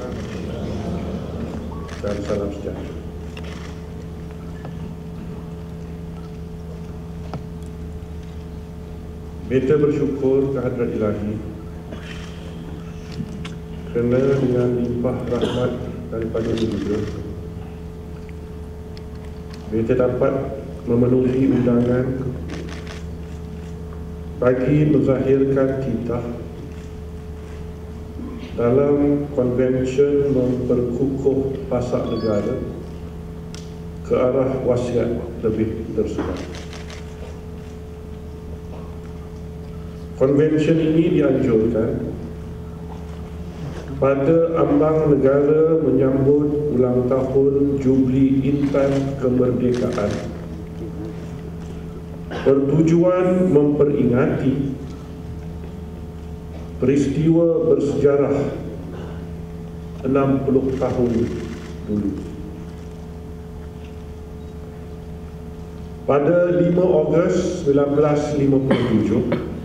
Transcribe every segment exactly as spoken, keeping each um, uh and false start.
dan salam sejahtera. Beta bersyukur kehadrat Ilahi kerana dengan limpah rahmat daripada Dia, Beta dapat memenuhi undangan bagi menzahirkan titah dalam konvensyen memperkukuh pasak negara ke arah wasiat lebih tersurat. Konvensyen ini dianjurkan pada ambang negara menyambut ulang tahun Jubli Intan Kemerdekaan, bertujuan memperingati peristiwa bersejarah enam puluh tahun dulu. Pada lima Ogos seribu sembilan ratus lima puluh tujuh,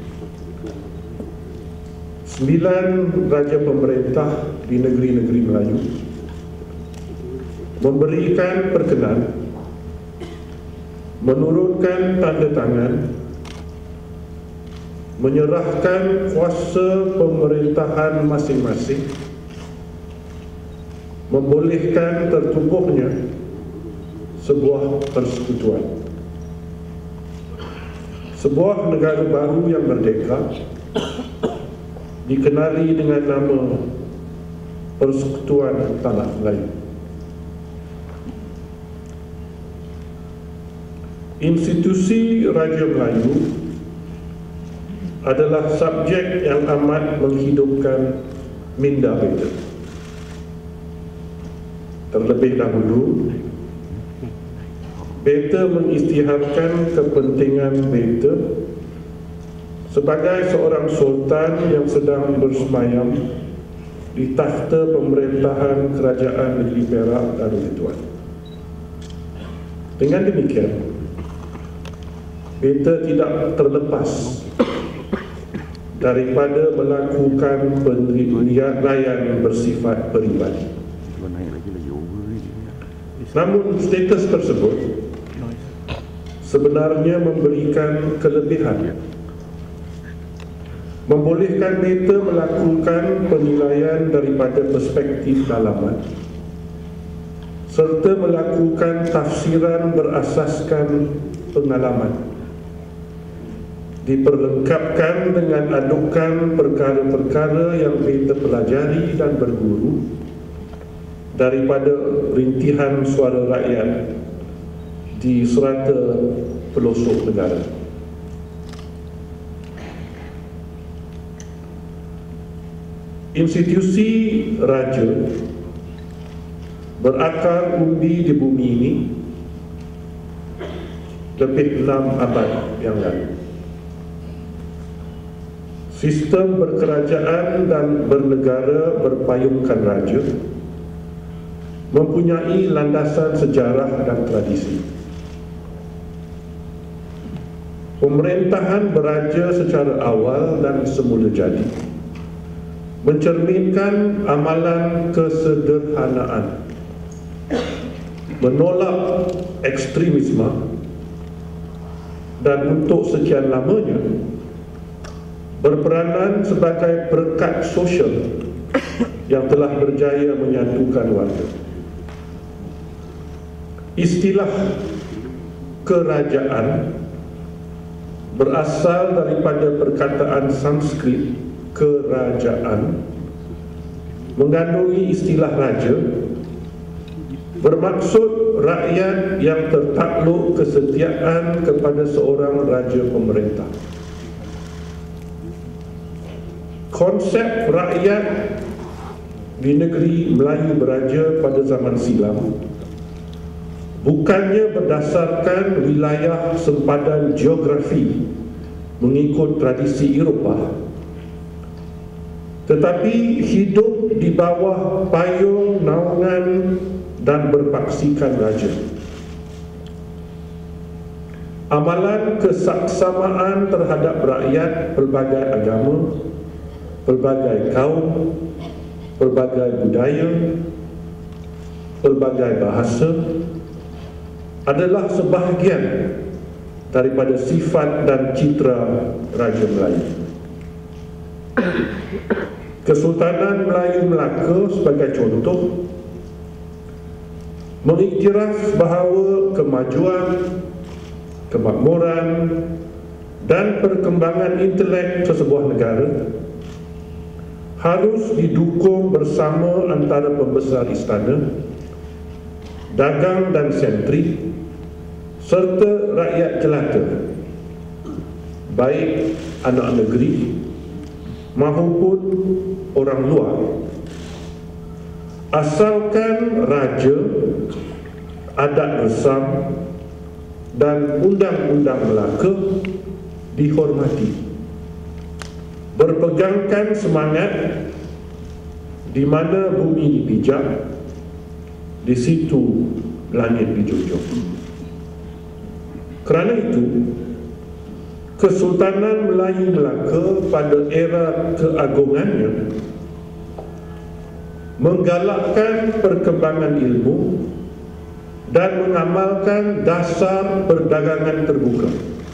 sembilan raja pemerintah di negeri-negeri Melayu memberikan perkenan menurunkan tanda tangan menyerahkan kuasa pemerintahan masing-masing, membolehkan tertubuhnya sebuah persekutuan, sebuah negara baru yang merdeka dikenali dengan nama Persekutuan Tanah Melayu. Institusi Raja Melayu adalah subjek yang amat menghidupkan minda Beta. Terlebih dahulu, Beta mengisytiharkan kepentingan Beta sebagai seorang sultan yang sedang bersemayam di takhta pemerintahan Kerajaan Negeri Perak Darul Tuan. Dengan demikian, Beta tidak terlepas daripada melakukan penilaian bersifat peribadi. Namun status tersebut sebenarnya memberikan kelebihan, membolehkan Beta melakukan penilaian daripada perspektif dalaman serta melakukan tafsiran berasaskan pengalaman, diperlengkapkan dengan adukan perkara-perkara yang Beta pelajari dan berguru daripada rintihan suara rakyat di serata pelosok negara. Institusi raja berakar undi di bumi ini lebih enam abad yang lalu. Sistem berkerajaan dan bernegara berpayungkan raja mempunyai landasan sejarah dan tradisi. Pemerintahan beraja secara awal dan semula jadi mencerminkan amalan kesederhanaan, menolak ekstremisme, dan untuk sekian lamanya berperanan sebagai perekat sosial yang telah berjaya menyatukan warga. Istilah kerajaan berasal daripada perkataan Sanskrit kerajaan, mengandungi istilah raja, bermaksud rakyat yang tertakluk kesetiaan kepada seorang raja pemerintah. Konsep rakyat di negeri Melayu beraja pada zaman silam bukannya berdasarkan wilayah sempadan geografi mengikut tradisi Eropah, tetapi hidup di bawah payung naungan dan berpaksikan raja. Amalan kesaksamaan terhadap rakyat pelbagai agama, pelbagai kaum, pelbagai budaya, pelbagai bahasa adalah sebahagian daripada sifat dan citra Raja Melayu. Kesultanan Melayu Melaka sebagai contoh mengiktiraf bahawa kemajuan, kemakmuran dan perkembangan intelek sesebuah negara harus didukung bersama antara pembesar istana, dagang dan sentri, serta rakyat jelata, baik anak negeri maupun orang luar, asalkan raja, adat resam dan undang-undang Melaka dihormati, berpegangkan semangat di mana bumi dipijak, di situ langit dijunjung. Kerana itu, Kesultanan Melayu Melaka pada era keagungannya menggalakkan perkembangan ilmu dan mengamalkan dasar perdagangan terbuka.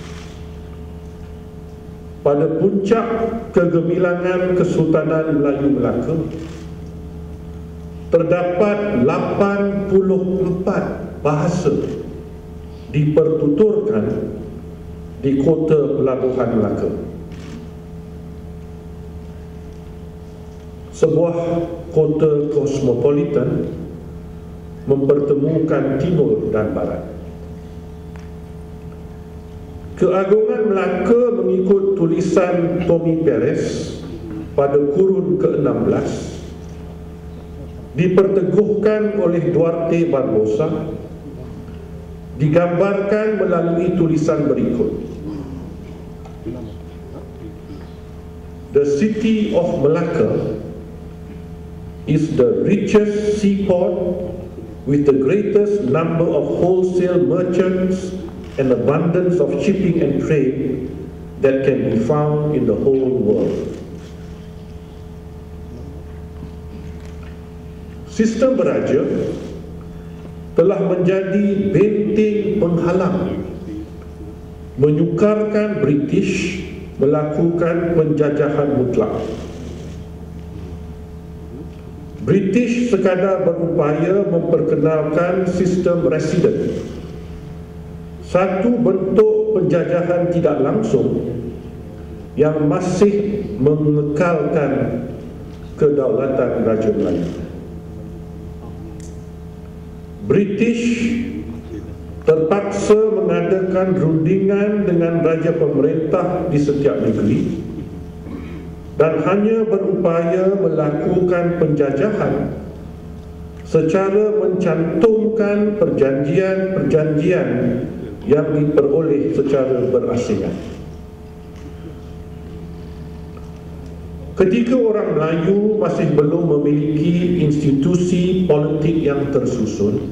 Pada puncak kegemilangan Kesultanan Melayu Melaka terdapat lapan puluh empat bahasa dipertuturkan di kota pelabuhan Melaka. Sebuah kota kosmopolitan mempertemukan timur dan barat. Keagungan Melaka mengikut tulisan Tommy Perez pada kurun ke enam belas diperteguhkan oleh Duarte Barbosa, digambarkan melalui tulisan berikut. The city of Malacca is the richest seaport with the greatest number of wholesale merchants and abundance of shipping and trade that can be found in the whole world. Sistem beraja telah menjadi benteng penghalang menyukarkan British melakukan penjajahan mutlak. British sekadar berupaya memperkenalkan sistem residen, satu bentuk penjajahan tidak langsung yang masih mengekalkan kedaulatan Raja Melayu. British terpaksa mengadakan rundingan dengan raja pemerintah di setiap negeri dan hanya berupaya melakukan penjajahan secara mencantumkan perjanjian-perjanjian yang diperoleh secara berasingan. Ketika orang Melayu masih belum memiliki institusi politik yang tersusun,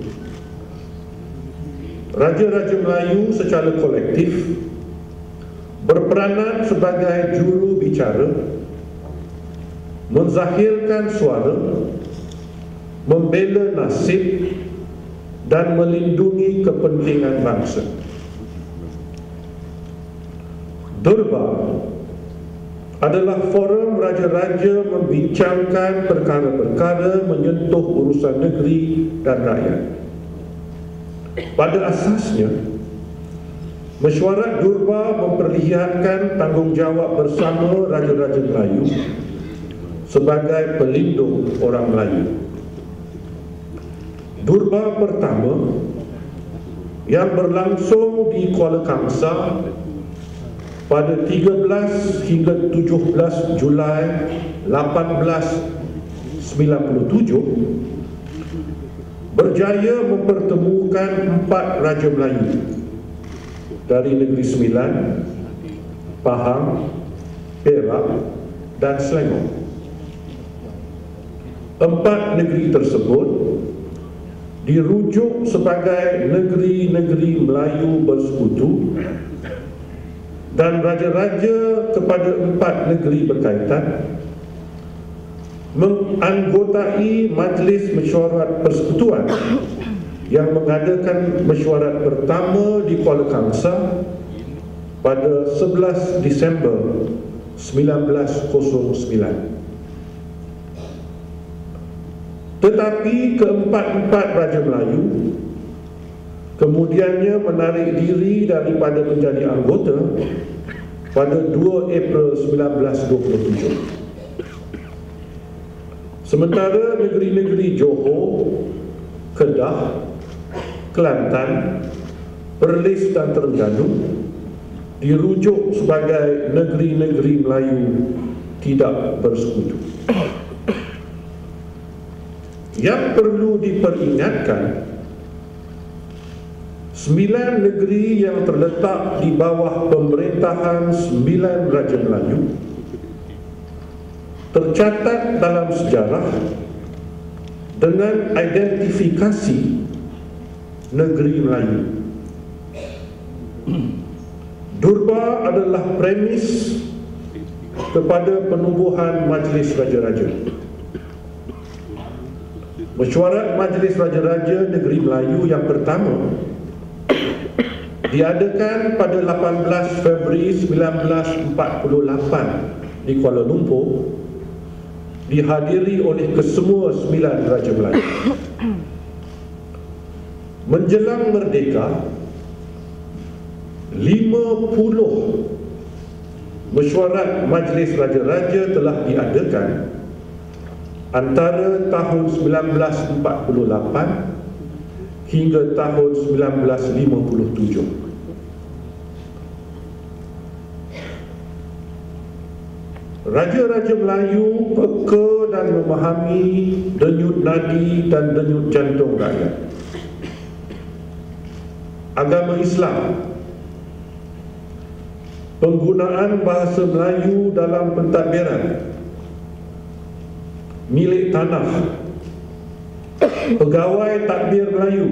Raja-Raja Melayu secara kolektif berperanan sebagai juru bicara, menzahirkan suara, membela nasib dan melindungi kepentingan bangsa. Durbar adalah forum raja-raja membincangkan perkara-perkara menyentuh urusan negeri dan rakyat. Pada asasnya, mesyuarat Durbar memperlihatkan tanggungjawab bersama Raja-Raja Melayu sebagai pelindung orang Melayu. Durbar pertama yang berlangsung di Kuala Kangsar pada tiga belas hingga tujuh belas Julai lapan belas sembilan puluh tujuh berjaya mempertemukan empat Raja Melayu dari Negeri Sembilan, Pahang, Perak dan Selangor. Empat negeri tersebut dirujuk sebagai negeri-negeri Melayu bersekutu dan raja-raja kepada empat negeri berkaitan menganggotai Majlis Mesyuarat Persekutuan yang mengadakan mesyuarat pertama di Kuala Kangsar pada sebelas Disember sembilan belas kosong sembilan. Tetapi keempat-empat Raja Melayu kemudiannya menarik diri daripada menjadi anggota pada dua April sembilan belas dua puluh tujuh. Sementara negeri-negeri Johor, Kedah, Kelantan, Perlis dan Terengganu dirujuk sebagai negeri-negeri Melayu tidak bersekutu. Yang perlu diperingatkan, sembilan negeri yang terletak di bawah pemerintahan sembilan Raja Melayu tercatat dalam sejarah dengan identifikasi negeri Melayu. Durba adalah premis kepada penubuhan Majlis Raja-Raja. Mesyuarat Majlis Raja-Raja Negeri Melayu yang pertama diadakan pada lapan belas Februari sembilan belas empat puluh lapan di Kuala Lumpur, dihadiri oleh kesemua sembilan Raja Melayu. Menjelang merdeka, lima puluh mesyuarat Majlis Raja-Raja telah diadakan antara tahun sembilan belas empat puluh lapan hingga tahun sembilan belas lima puluh tujuh. Raja-Raja Melayu peka dan memahami denyut nadi dan denyut jantung rakyat. Agama Islam, penggunaan bahasa Melayu dalam pentadbiran, milik tanah, pegawai tadbir Melayu,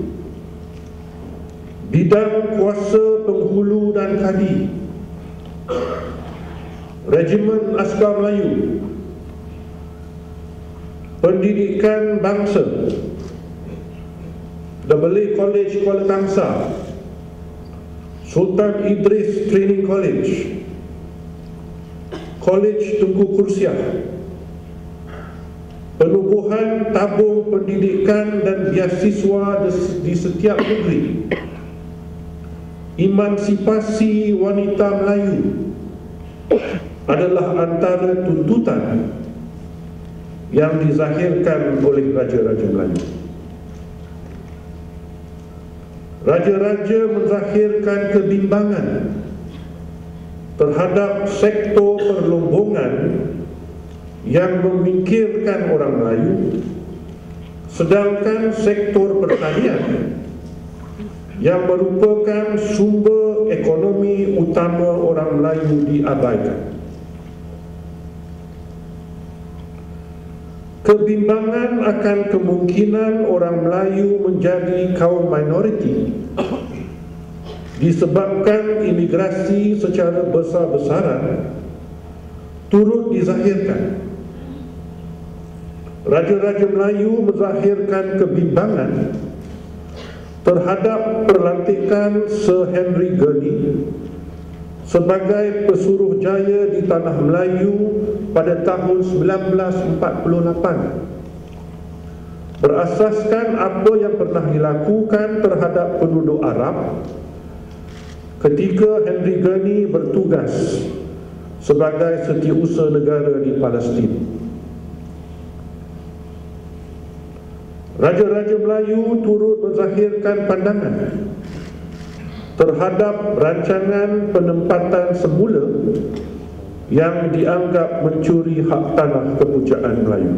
bidang kuasa penghulu dan kadi, Regimen Askar Melayu, pendidikan bangsa, The Malay College Kuala Kangsar, Sultan Idris Training College, College Tunku Kursiah, penubuhan tabung pendidikan dan beasiswa di setiap negeri, emansipasi wanita Melayu adalah antara tuntutan yang dizahirkan oleh Raja-Raja Melayu. Raja-raja menzahirkan kebimbangan terhadap sektor perlombongan yang memikirkan orang Melayu, sedangkan sektor pertanian yang merupakan sumber ekonomi utama orang Melayu diabaikan. Kebimbangan akan kemungkinan orang Melayu menjadi kaum minoriti disebabkan imigrasi secara besar-besaran turut dizahirkan. Raja-raja Melayu menzahirkan kebimbangan terhadap perlantikan Sir Henry Gurney sebagai Pesuruhjaya di Tanah Melayu pada tahun sembilan belas empat puluh lapan, berasaskan apa yang pernah dilakukan terhadap penduduk Arab ketika Henry Gurney bertugas sebagai setiausaha negara di Palestin. Raja-raja Melayu turut menzahirkan pandangan terhadap rancangan penempatan semula yang dianggap mencuri hak tanah kepujaan Melayu.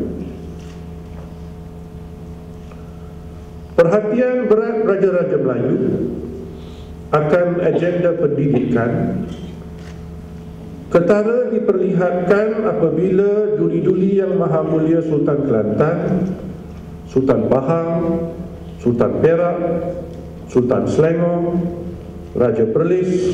Perhatian berat Raja-Raja Melayu akan agenda pendidikan ketara diperlihatkan apabila duli-duli yang Maha Mulia Sultan Kelantan, Sultan Pahang, Sultan Perak, Sultan Selangor, Raja Perlis,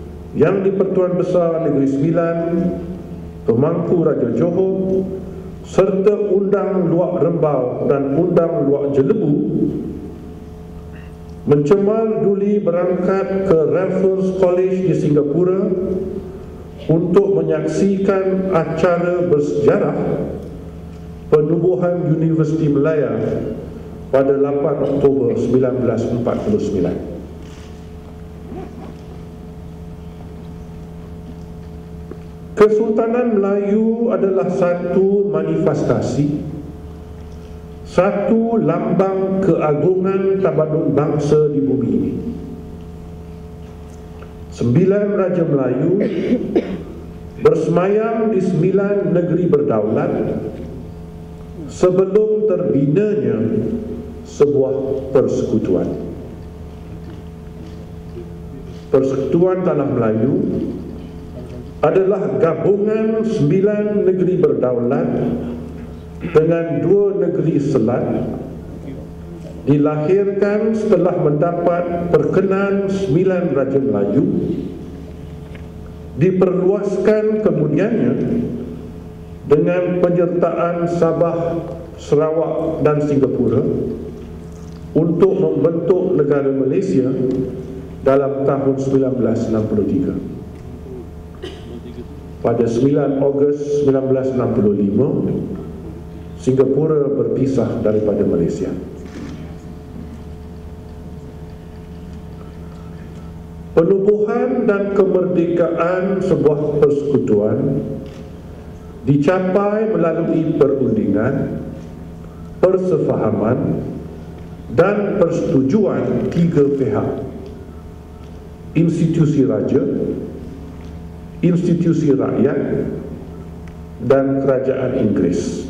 Yang di-Pertuan Besar Negeri Sembilan, Pemangku Raja Johor, serta Undang Luak Rembau dan Undang Luak Jelebu mencemar Duli berangkat ke Raffles College di Singapura untuk menyaksikan acara bersejarah penubuhan Universiti Malaya pada lapan Oktober seribu sembilan ratus empat puluh sembilan. Kesultanan Melayu adalah satu manifestasi, satu lambang keagungan tamadun bangsa di bumi ini. Sembilan Raja Melayu bersemayam di sembilan negeri berdaulat sebelum terbinanya sebuah persekutuan. Persekutuan Tanah Melayu adalah gabungan sembilan negeri berdaulat dengan dua negeri selat, dilahirkan setelah mendapat perkenan sembilan Raja Melayu, diperluaskan kemudiannya dengan penyertaan Sabah, Sarawak dan Singapura untuk membentuk negara Malaysia dalam tahun seribu sembilan ratus enam puluh tiga. Pada sembilan Ogos seribu sembilan ratus enam puluh lima, Singapura berpisah daripada Malaysia. Penubuhan dan kemerdekaan sebuah persekutuan dicapai melalui perundingan, persefahaman dan persetujuan tiga pihak: institusi raja, institusi rakyat dan kerajaan Inggeris.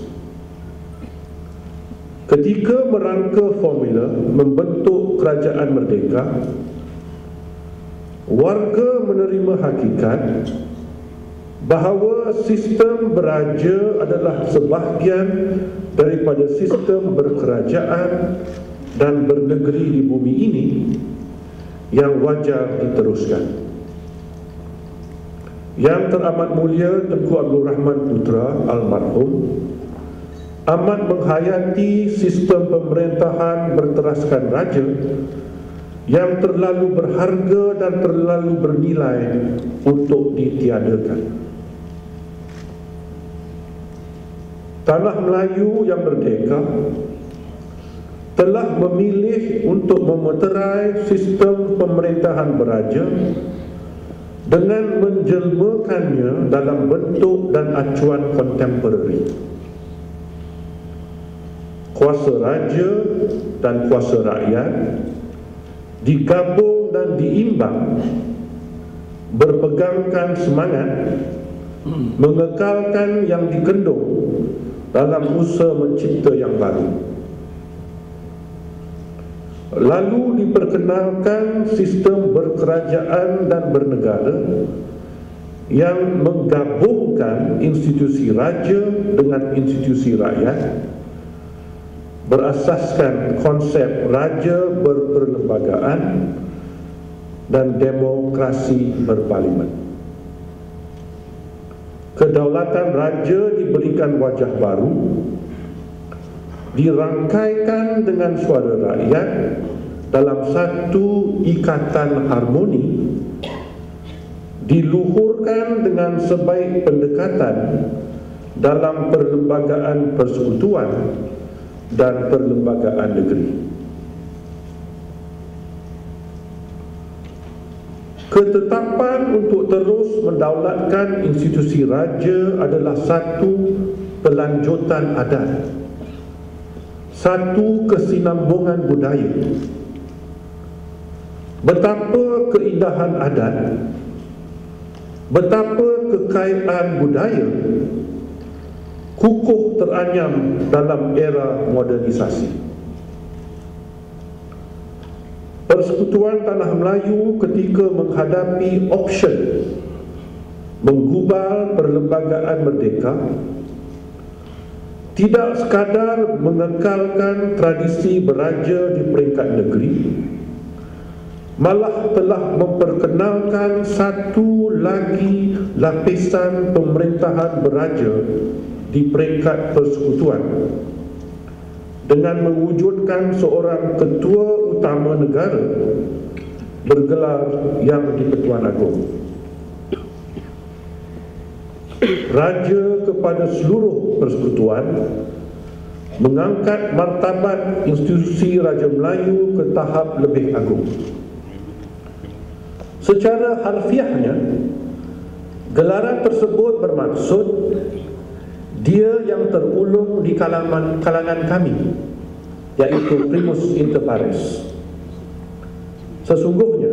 Ketika merangka formula membentuk kerajaan merdeka, warga menerima hakikat bahawa sistem beraja adalah sebahagian daripada sistem berkerajaan dan bernegeri di bumi ini yang wajar diteruskan. Yang teramat mulia Tengku Abdul Rahman Putra almarhum amat menghayati sistem pemerintahan berteraskan raja yang terlalu berharga dan terlalu bernilai untuk ditiadakan. Tanah Melayu yang merdeka telah memilih untuk memeterai sistem pemerintahan beraja dengan menjelmakannya dalam bentuk dan acuan kontemporari. Kuasa raja dan kuasa rakyat digabung dan diimbang, berpegangkan semangat mengekalkan yang dikendung dalam usaha mencipta yang baru. Lalu diperkenalkan sistem berkerajaan dan bernegara yang menggabungkan institusi raja dengan institusi rakyat berasaskan konsep raja berperlembagaan dan demokrasi berparlimen. Kedaulatan raja diberikan wajah baru, dirangkaikan dengan suara rakyat dalam satu ikatan harmoni, diluhurkan dengan sebaik pendekatan dalam perlembagaan persekutuan dan perlembagaan negeri. Ketetapan untuk terus mendaulatkan institusi raja adalah satu pelanjutan adat, satu kesinambungan budaya. Betapa keindahan adat, betapa kekayaan budaya kukuh teranyam dalam era modernisasi. Persekutuan Tanah Melayu ketika menghadapi option menggubal perlembagaan merdeka tidak sekadar mengekalkan tradisi beraja di peringkat negeri, malah telah memperkenalkan satu lagi lapisan pemerintahan beraja di peringkat persekutuan dengan mewujudkan seorang ketua utama negara bergelar Yang di-Pertuan Agong. Raja kepada seluruh persekutuan mengangkat martabat institusi Raja Melayu ke tahap lebih agung. Secara harfiahnya, gelaran tersebut bermaksud dia yang terulung di kalangan, kalangan kami, iaitu primus inter pares. Sesungguhnya,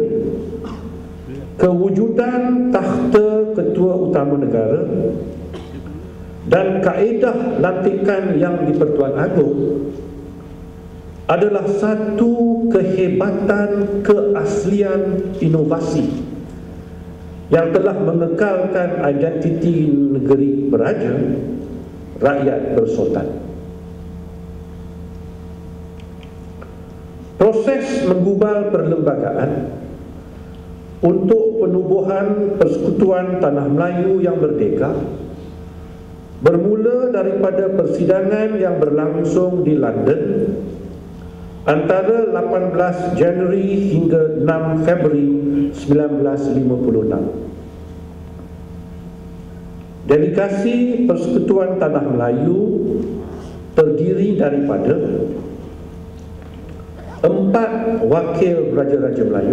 kewujudan takhta ketua utama negara dan kaedah lantikan Yang di-Pertuan Agong adalah satu kehebatan keaslian inovasi yang telah mengekalkan identiti negeri beraja, rakyat bersultan. Proses menggubal perlembagaan untuk penubuhan Persekutuan Tanah Melayu yang merdeka bermula daripada persidangan yang berlangsung di London antara lapan belas Januari hingga enam Februari sembilan belas lima puluh enam. Delegasi Persekutuan Tanah Melayu terdiri daripada empat wakil Raja-Raja Melayu,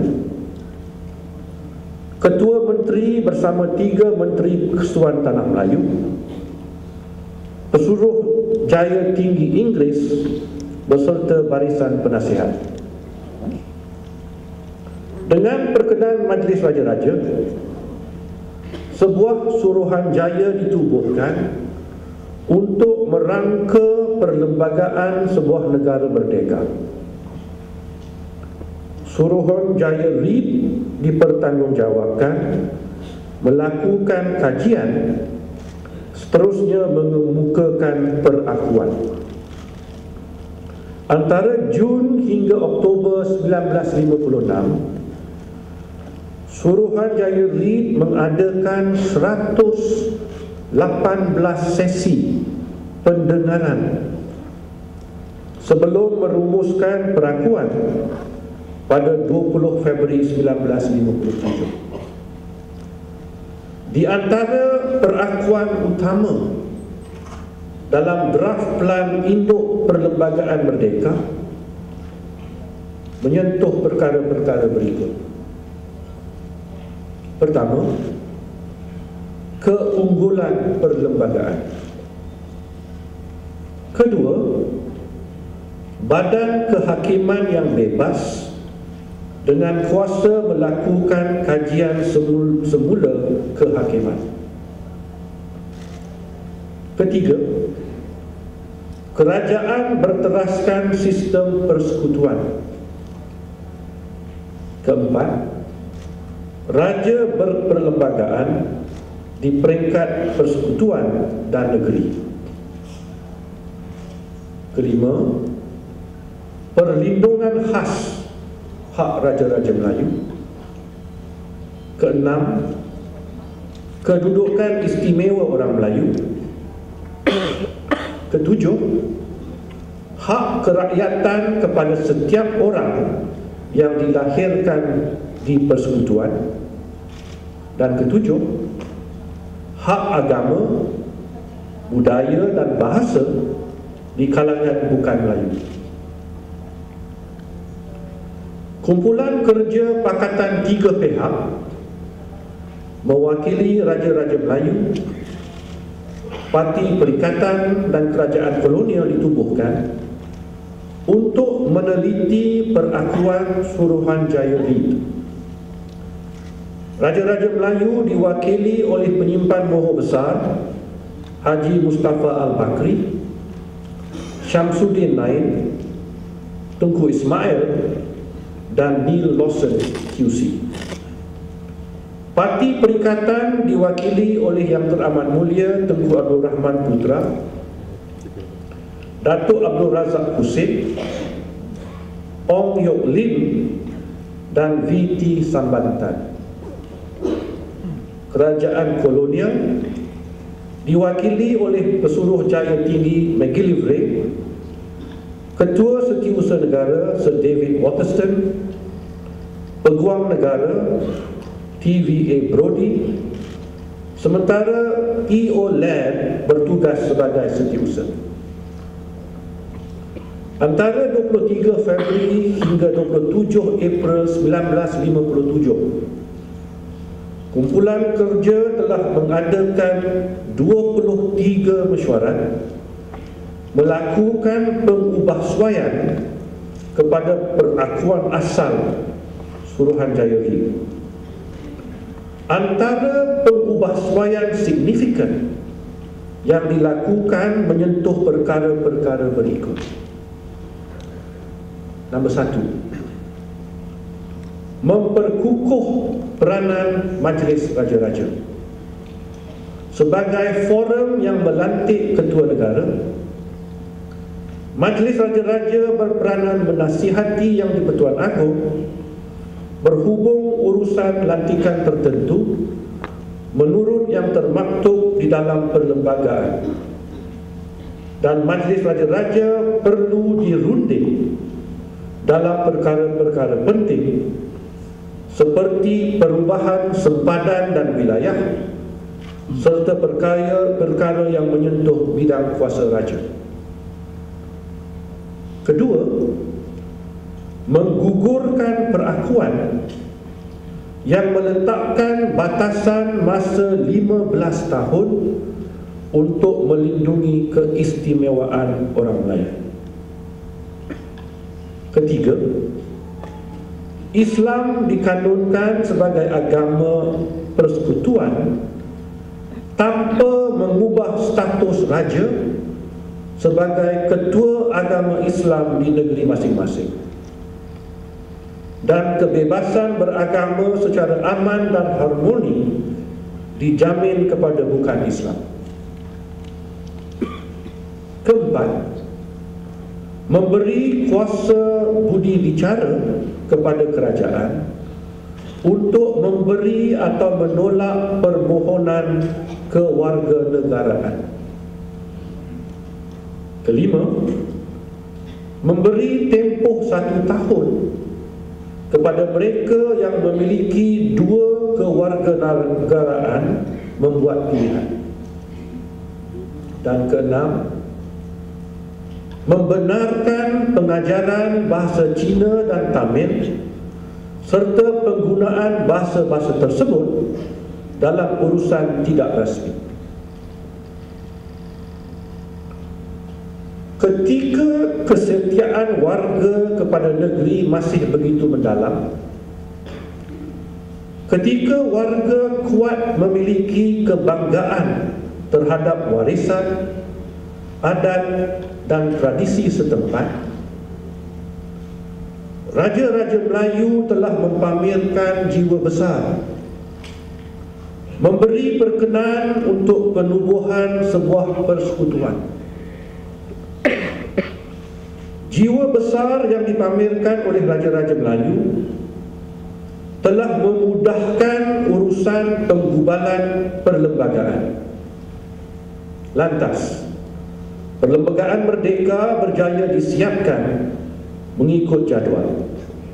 Ketua Menteri bersama tiga Menteri Persekutuan Tanah Melayu, Pesuruh Jaya Tinggi Inggeris beserta barisan penasihat. Dengan perkenan Majlis Raja-Raja, sebuah suruhan jaya ditubuhkan untuk merangka perlembagaan sebuah negara merdeka. Suruhan Jaya Reed dipertanggungjawabkan melakukan kajian, seterusnya mengemukakan perakuan. Antara Jun hingga Oktober sembilan belas lima puluh enam, Suruhan Jaya Reed mengadakan seratus lapan belas sesi pendengaran sebelum merumuskan perakuan pada dua puluh Februari sembilan belas lima puluh tujuh. Di antara perakuan utama dalam draft plan induk perlembagaan merdeka menyentuh perkara-perkara berikut. Pertama, keunggulan perlembagaan. Kedua, badan kehakiman yang bebas dengan kuasa melakukan kajian semula kehakiman. Ketiga, kerajaan berteraskan sistem persekutuan. Keempat, raja berperlembagaan di peringkat persekutuan dan negeri. Kelima, perlindungan khas hak Raja-Raja Melayu. Keenam, kedudukan istimewa orang Melayu. Ketujuh, hak kerakyatan kepada setiap orang yang dilahirkan di persekutuan. Dan ketujuh, hak agama, budaya dan bahasa di kalangan bukan Melayu. Kumpulan kerja Pakatan tiga pihak mewakili Raja-Raja Melayu, Parti Perikatan dan Kerajaan Kolonial ditubuhkan untuk meneliti perakuan Suruhan Jaya Reed. Raja-Raja Melayu diwakili oleh penyimpan Moho Besar Haji Mustafa Al-Bakri, Syamsuddin Naid, Tunku Ismail dan Neil Lawson Q C. Parti Perikatan diwakili oleh Yang Teramat Mulia Tengku Abdul Rahman Putra, Datuk Abdul Razak Hussein, Ong Yok Lim dan V T Sambantan. Kerajaan kolonial diwakili oleh Pesuruh Jaya Tinggi McGillivray, Ketua Setiausaha Negara Sir David Waterston, Peguam Negara T V A Brodie, sementara E O Laird bertugas sebagai Setiausaha. Antara dua puluh tiga Februari hingga dua puluh tujuh April seribu sembilan ratus lima puluh tujuh, kumpulan kerja telah mengadakan dua puluh tiga mesyuarat melakukan pengubahsuaian kepada perakuan asal Suruhanjaya Hill. Antara pengubahsuaian signifikan yang dilakukan menyentuh perkara-perkara berikut. Nombor satu, memperkukuh peranan Majlis Raja-Raja sebagai forum yang melantik ketua negara. Majlis Raja-Raja berperanan menasihati Yang di-Pertuan Agong berhubung urusan lantikan tertentu menurut yang termaktub di dalam perlembagaan, dan Majlis Raja-Raja perlu dirunding dalam perkara-perkara penting seperti perubahan sempadan dan wilayah serta perkara-perkara yang menyentuh bidang kuasa raja. Kedua, menggugurkan perakuan yang meletakkan batasan masa lima belas tahun untuk melindungi keistimewaan orang lain. Ketiga, Islam dikanunkan sebagai agama persekutuan tanpa mengubah status raja sebagai ketua agama Islam di negeri masing-masing, dan kebebasan beragama secara aman dan harmoni dijamin kepada bukan Islam. Keempat, memberi kuasa budi bicara kepada kerajaan untuk memberi atau menolak permohonan kewarganegaraan. Kelima, memberi tempoh satu tahun kepada mereka yang memiliki dua kewarganegaraan membuat pilihan. Dan keenam, membenarkan pengajaran bahasa Cina dan Tamil serta penggunaan bahasa-bahasa tersebut dalam urusan tidak rasmi. Ketika kesetiaan warga kepada negeri masih begitu mendalam, ketika warga kuat memiliki kebanggaan terhadap warisan, adat dan tradisi setempat, Raja-Raja Melayu telah mempamerkan jiwa besar, memberi perkenan untuk penubuhan sebuah persekutuan. Jiwa besar yang dipamerkan oleh Raja-Raja Melayu telah memudahkan urusan penggubalan perlembagaan. Lantas, Perlembagaan Merdeka berjaya disiapkan mengikut jadual.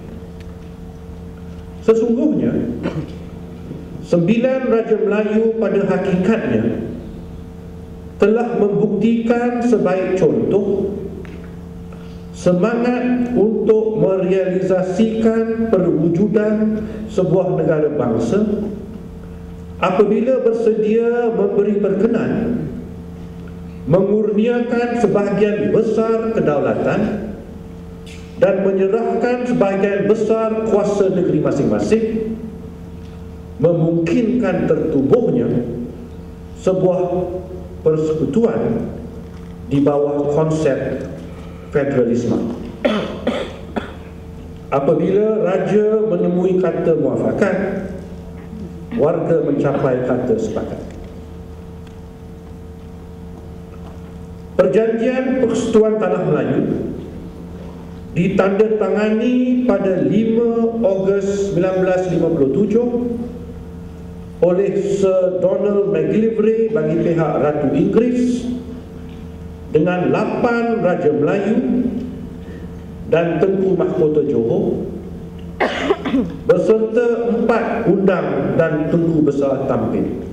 Sesungguhnya, sembilan Raja Melayu pada hakikatnya telah membuktikan sebaik contoh semangat untuk merealisasikan perwujudan sebuah negara bangsa apabila bersedia memberi perkenan, mengurniakan sebahagian besar kedaulatan dan menyerahkan sebahagian besar kuasa negeri masing-masing, memungkinkan tertubuhnya sebuah persekutuan di bawah konsep federalisme. Apabila raja menemui kata muafakat, warga mencapai kata sepakat. Perjanjian Persekutuan Tanah Melayu ditandatangani pada lima Ogos seribu sembilan ratus lima puluh tujuh oleh Sir Donald McGillivray bagi pihak Ratu Inggeris dengan lapan Raja Melayu dan Tengku Mahkota Johor beserta empat undang dan Tengku Besar Tampin.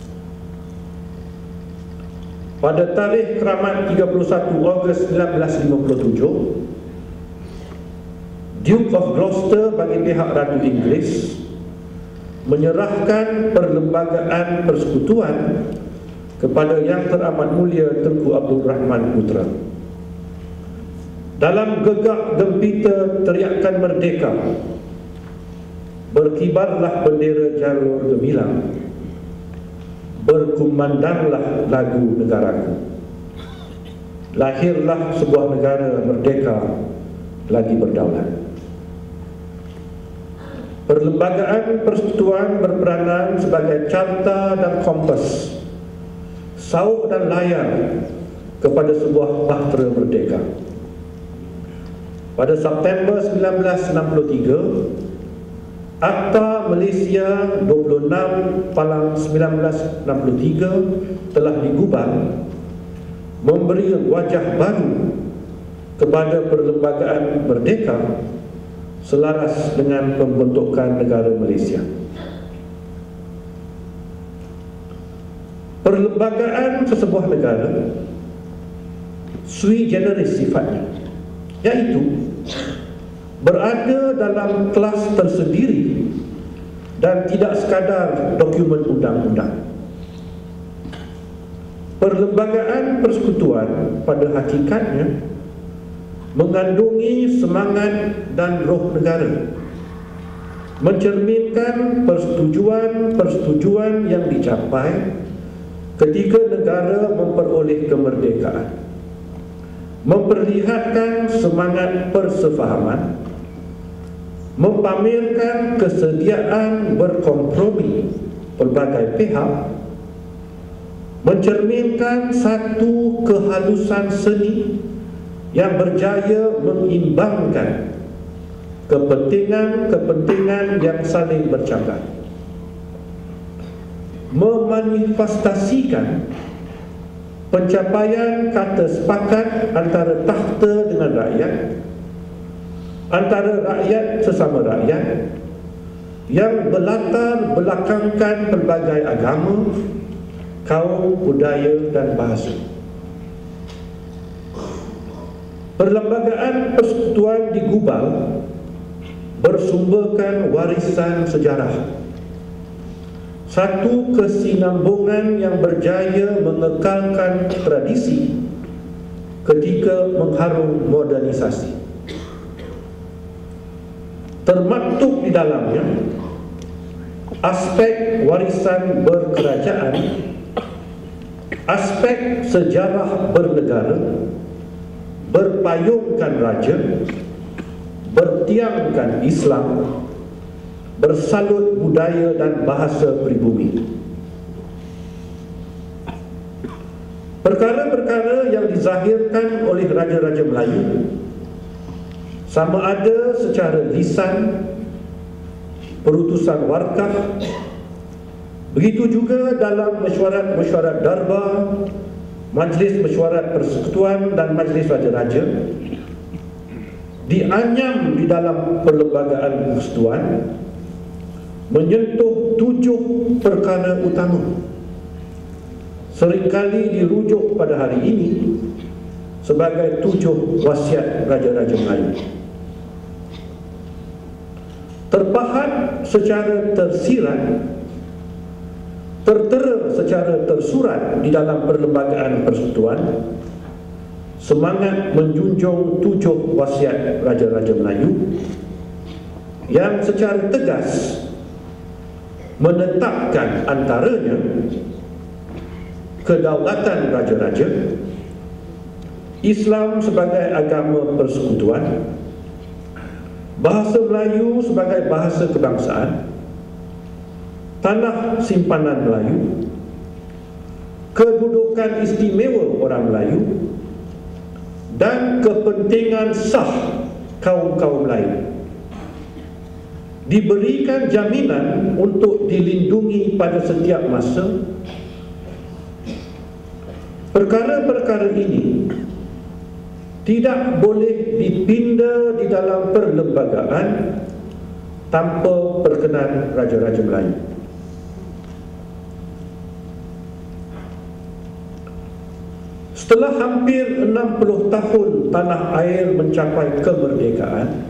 Pada tarikh keramat tiga puluh satu Ogos seribu sembilan ratus lima puluh tujuh, Duke of Gloucester bagi pihak Ratu Inggeris menyerahkan perlembagaan persekutuan kepada Yang Teramat Mulia Tengku Abdul Rahman Putra. Dalam gegap gempita teriakan merdeka, berkibarlah bendera jalur gemilang, berkumandanglah lagu negaraku. Lahirlah sebuah negara merdeka lagi berdaulat. Perlembagaan persekutuan berperanan sebagai carta dan kompas, sauq dan layar kepada sebuah bahtera merdeka. Pada September seribu sembilan ratus enam puluh tiga, Akta Malaysia dua puluh enam Palang seribu sembilan ratus enam puluh tiga telah digubal, memberi wajah baru kepada perlembagaan merdeka selaras dengan pembentukan negara Malaysia. Perlembagaan sesebuah negara sui generis sifatnya, iaitu berada dalam kelas tersendiri dan tidak sekadar dokumen undang-undang. Perlembagaan persekutuan pada hakikatnya mengandungi semangat dan roh negara, mencerminkan persetujuan-persetujuan yang dicapai ketika negara memperoleh kemerdekaan, memperlihatkan semangat persefahaman, mempamerkan kesediaan berkompromi pelbagai pihak, mencerminkan satu kehalusan seni yang berjaya mengimbangkan kepentingan-kepentingan yang saling bercakap, memanifestasikan pencapaian kata sepakat antara takhta dengan rakyat, antara rakyat sesama rakyat, yang berlatar belakangkan pelbagai agama, kaum, budaya dan bahasa. Perlembagaan persekutuan digubal bersumberkan warisan sejarah, satu kesinambungan yang berjaya mengekalkan tradisi ketika mengharung modernisasi. Termaktub di dalamnya aspek warisan berkerajaan, aspek sejarah bernegara, berpayungkan raja, bertiangkan Islam, bersalut budaya dan bahasa pribumi. Perkara-perkara yang dizahirkan oleh raja-raja Melayu, sama ada secara lisan, perutusan warkah, begitu juga dalam mesyuarat-mesyuarat darbar, Majlis Mesyuarat Persekutuan dan Majlis Raja-Raja, dianyam di dalam perlembagaan persekutuan menyentuh tujuh perkara utama, seringkali dirujuk pada hari ini sebagai tujuh wasiat Raja-Raja Melayu. Terpahat secara tersirat, tertera secara tersurat di dalam perlembagaan persekutuan semangat menjunjung tujuh wasiat Raja-Raja Melayu yang secara tegas menetapkan antaranya kedaulatan raja-raja, Islam sebagai agama persekutuan, bahasa Melayu sebagai bahasa kebangsaan, tanah simpanan Melayu, kedudukan istimewa orang Melayu, dan kepentingan sah kaum-kaum lain. diberikan jaminan untuk dilindungi pada setiap masa. Perkara-perkara ini tidak boleh dipinda di dalam perlembagaan tanpa perkenan Raja-Raja Melayu. Setelah hampir enam puluh tahun tanah air mencapai kemerdekaan,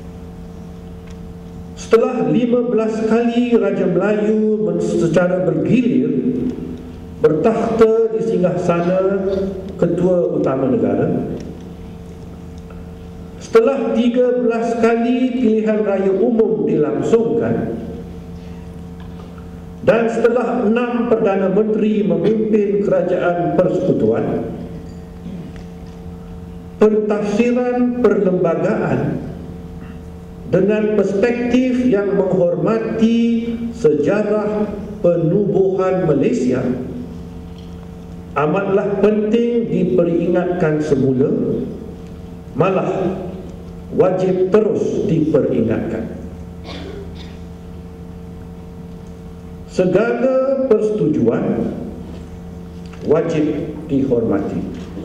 setelah lima belas kali Raja Melayu secara bergilir bertakhta di singgasana Ketua Utama Negara, setelah tiga belas kali pilihan raya umum dilangsungkan, dan setelah enam Perdana Menteri memimpin kerajaan persekutuan, pentafsiran perlembagaan dengan perspektif yang menghormati sejarah penubuhan Malaysia amatlah penting diperingatkan semula, malah wajib terus diperingatkan. Segala persetujuan wajib dihormati.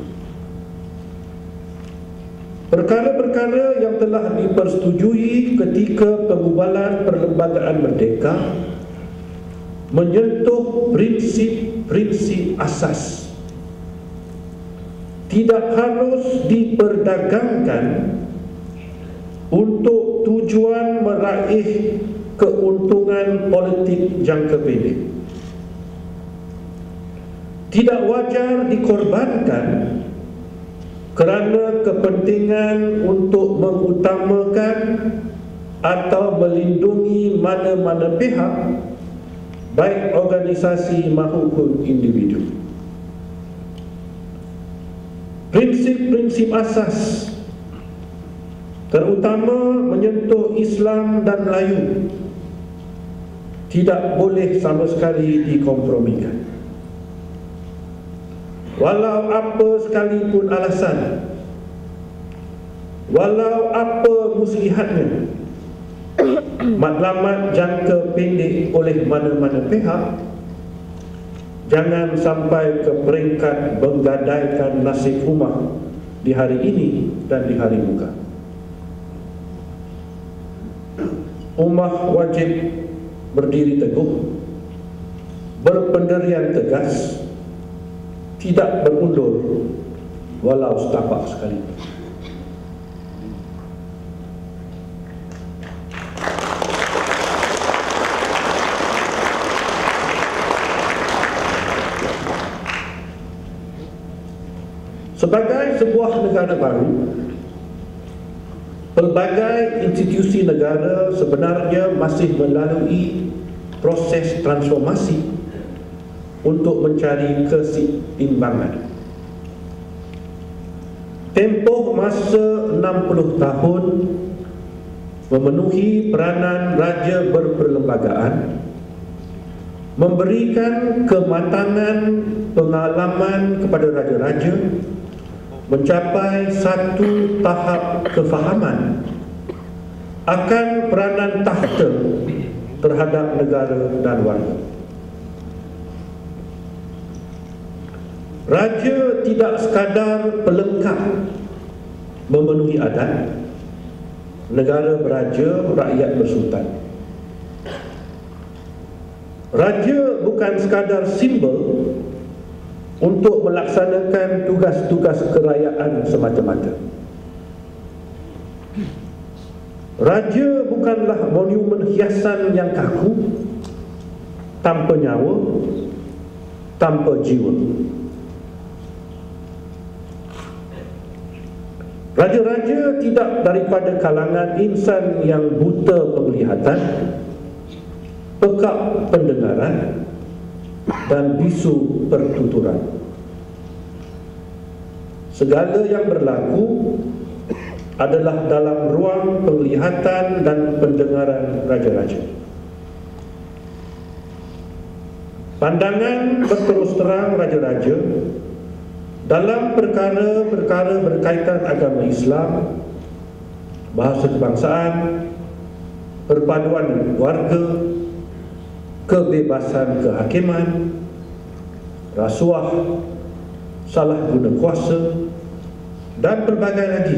Perkara-perkara yang telah dipersetujui ketika pengubalan perlembagaan merdeka menyentuh prinsip-prinsip asas, tidak harus diperdagangkan untuk tujuan meraih keuntungan politik jangka pendek. Tidak wajar dikorbankan kerana kepentingan untuk mengutamakan atau melindungi mana-mana pihak, baik organisasi maupun individu. Prinsip-prinsip asas, terutama menyentuh Islam dan Melayu, tidak boleh sama sekali dikompromikan. Walau apa sekalipun alasan, walau apa muslihatnya, matlamat jangka pendek oleh mana-mana pihak, jangan sampai ke peringkat menggadaikan nasib ummah di hari ini dan di hari muka. Ummah wajib berdiri teguh, berpendirian tegas, tidak berundur walau setapak sekalipun. Sebagai sebuah negara baru, pelbagai institusi negara sebenarnya masih melalui proses transformasi untuk mencari keseimbangan. Tempoh masa enam puluh tahun memenuhi peranan raja berperlembagaan, memberikan kematangan pengalaman kepada raja-raja, mencapai satu tahap kefahaman akan peranan takhta terhadap negara dan warga. Raja tidak sekadar pelengkap memenuhi adat. Negara beraja, rakyat bersultan. Raja bukan sekadar simbol untuk melaksanakan tugas-tugas kerajaan semata-mata. Raja bukanlah monumen hiasan yang kaku, tanpa nyawa, tanpa jiwa. Raja-raja tidak daripada kalangan insan yang buta penglihatan, pekak pendengaran, dan bisu pertuturan. Segala yang berlaku adalah dalam ruang penglihatan dan pendengaran raja-raja. Pandangan berterus terang raja-raja dalam perkara-perkara berkaitan agama Islam, bahasa kebangsaan, perpaduan warga, kebebasan kehakiman, rasuah, salah guna kuasa, dan pelbagai lagi,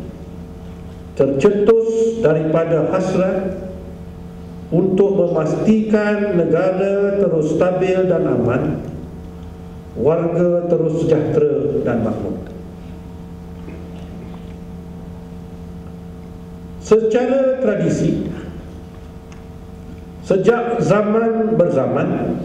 tercetus daripada hasrat untuk memastikan negara terus stabil dan aman, warga terus sejahtera dan makmur. Secara tradisi, sejak zaman berzaman,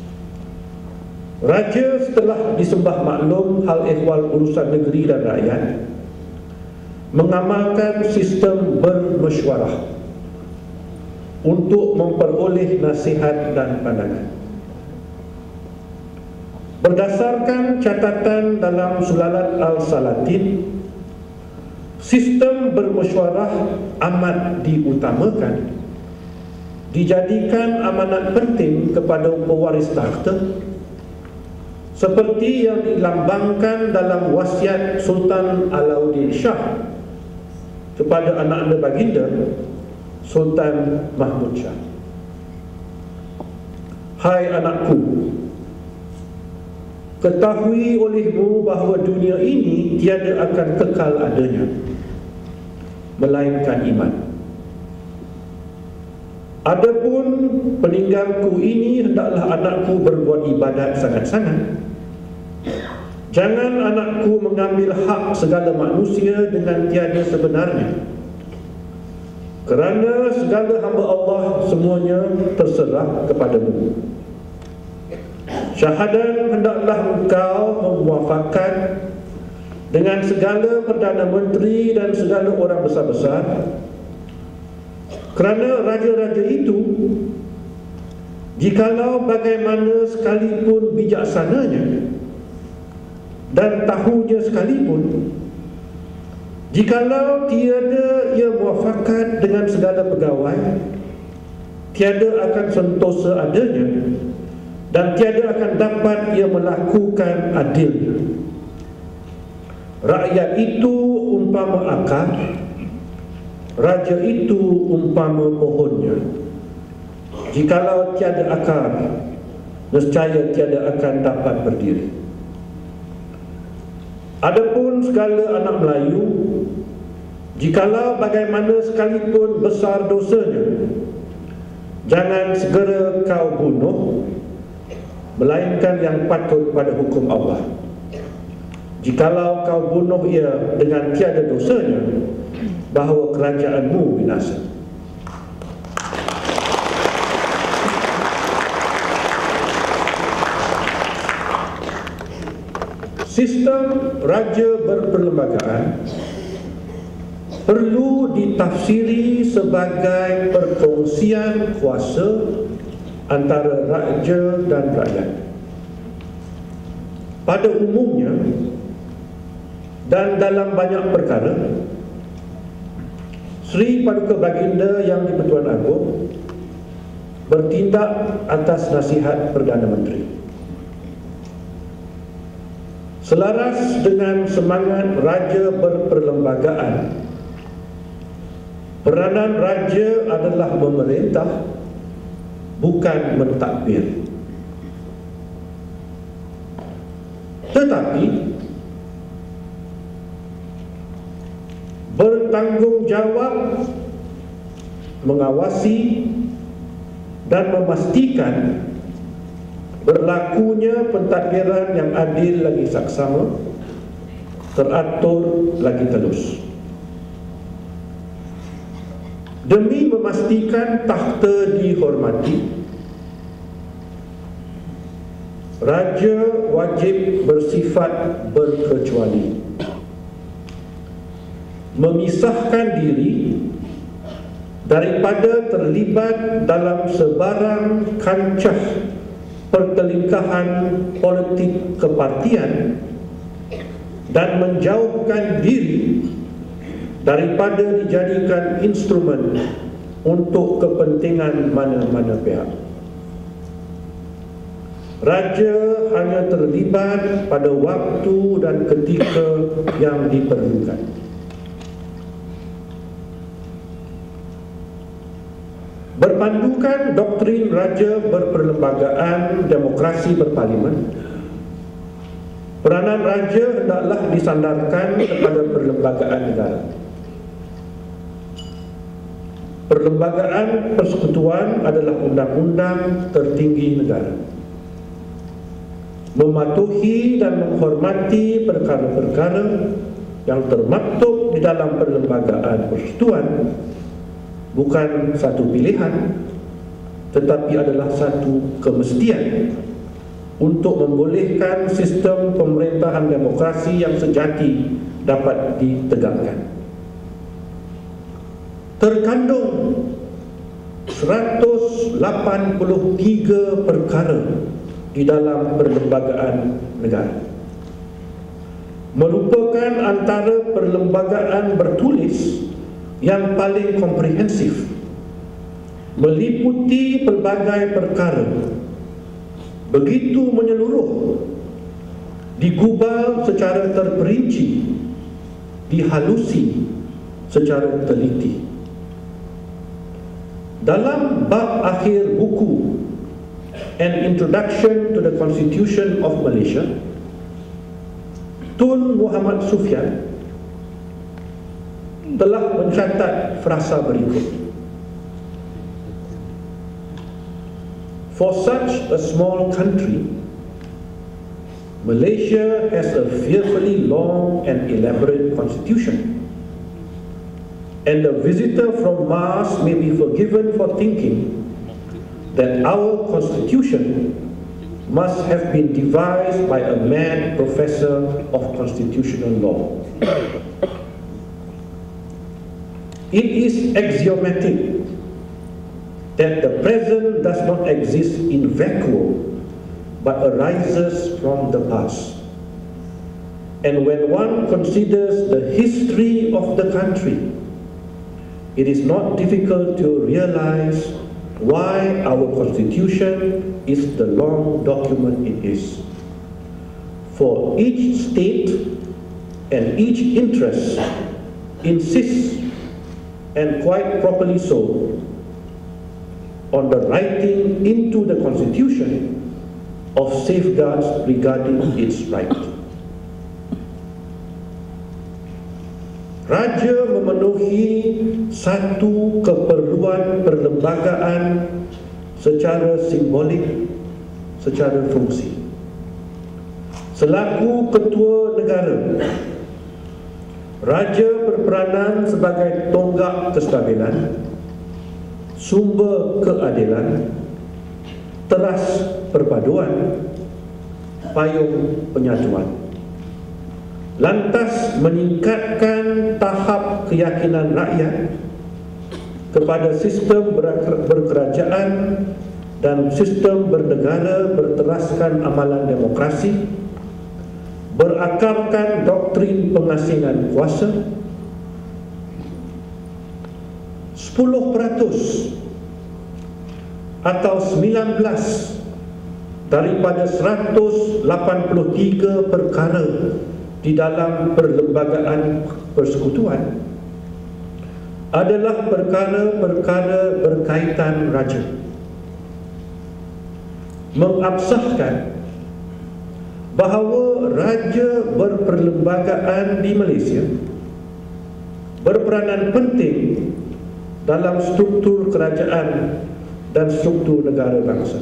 raja setelah disembah maklum hal ehwal urusan negeri dan rakyat mengamalkan sistem bermesyuarah untuk memperoleh nasihat dan pandangan. Berdasarkan catatan dalam Sulalat Al-Salatin, sistem bermesyuarah amat diutamakan, dijadikan amanat penting kepada pewaris takhta, seperti yang dilambangkan dalam wasiat Sultan Alauddin Shah kepada anak-anak baginda Sultan Mahmud Shah. Hai anakku, ketahui olehmu bahawa dunia ini tiada akan kekal adanya, melainkan iman. Adapun peninggalku ini hendaklah anakku berbuat ibadat sangat-sangat. Jangan anakku mengambil hak segala manusia dengan tiada sebenarnya, kerana segala hamba Allah semuanya terserah kepadamu. Syahadan hendaklah engkau memuafakat dengan segala Perdana Menteri dan segala orang besar-besar, kerana raja-raja itu, jikalau bagaimana sekalipun bijaksananya dan tahunya sekalipun, jikalau tiada ia muafakat dengan segala pegawai, tiada akan sentosa adanya, dan tiada akan dapat ia melakukan adilnya. Rakyat itu umpama akar, raja itu umpama pohonnya. Jikalau tiada akar, nescaya tiada akan dapat berdiri. Adapun segala anak Melayu, jikalau bagaimana sekalipun besar dosanya, jangan segera kau bunuh, melainkan yang patut pada hukum Allah. Jikalau kau bunuh ia dengan tiada dosanya, bahawa kerajaanmu binasa. Sistem raja berperlembagaan perlu ditafsiri sebagai perkongsian kuasa antara raja dan rakyat. Pada umumnya dan dalam banyak perkara, Sri Paduka Baginda Yang di-Pertuan Agong bertindak atas nasihat Perdana Menteri. Selaras dengan semangat raja berperlembagaan, peranan raja adalah memerintah, bukan mentadbir. Tetapi bertanggungjawab mengawasi dan memastikan berlakunya pentadbiran yang adil lagi saksama, teratur lagi telus, demi memastikan takhta dihormati. Raja wajib bersifat berkecuali, memisahkan diri daripada terlibat dalam sebarang kancah pertelingkahan politik kepartian, dan menjauhkan diri daripada dijadikan instrumen untuk kepentingan mana-mana pihak. Raja hanya terlibat pada waktu dan ketika yang diperlukan. Berpandukan doktrin raja berperlembagaan demokrasi berparlimen, peranan raja hendaklah disandarkan kepada perlembagaan negara. Perlembagaan persekutuan adalah undang-undang tertinggi negara. Mematuhi dan menghormati perkara-perkara yang termaktub di dalam perlembagaan persekutuan bukan satu pilihan, tetapi adalah satu kemestian untuk membolehkan sistem pemerintahan demokrasi yang sejati dapat ditegakkan. Terkandung seratus lapan puluh tiga perkara di dalam perlembagaan negara, merupakan antara perlembagaan bertulis yang paling komprehensif, meliputi pelbagai perkara, begitu menyeluruh, digubal secara terperinci, dihalusi secara teliti. Dalam bab akhir buku An Introduction to the Constitution of Malaysia, Tun Muhammad Sufyan telah mencatat frasa berikut: For such a small country, Malaysia has a fearfully long and elaborate constitution, and a visitor from Mars may be forgiven for thinking that our constitution must have been devised by a mad professor of constitutional law. It is axiomatic that the present does not exist in vacuum but arises from the past. And when one considers the history of the country, it is not difficult to realize why our constitution is the long document it is. For each state and each interest insists, and quite properly so, on the writing into the constitution of safeguards regarding its right. Raja memenuhi satu keperluan perlembagaan secara simbolik, secara fungsi. Selaku ketua negara, raja berperanan sebagai tonggak kestabilan, sumber keadilan, teras perpaduan, payung penyatuan. Lantas meningkatkan tahap keyakinan rakyat kepada sistem berkerajaan dan sistem bernegara berteraskan amalan demokrasi, berakarkan doktrin pengasingan kuasa. Sepuluh peratus atau sembilan belas daripada seratus lapan puluh tiga perkara di dalam perlembagaan persekutuan adalah perkara-perkara berkaitan raja. Mengabsahkan bahawa raja berperlembagaan di Malaysia berperanan penting dalam struktur kerajaan dan struktur negara bangsa.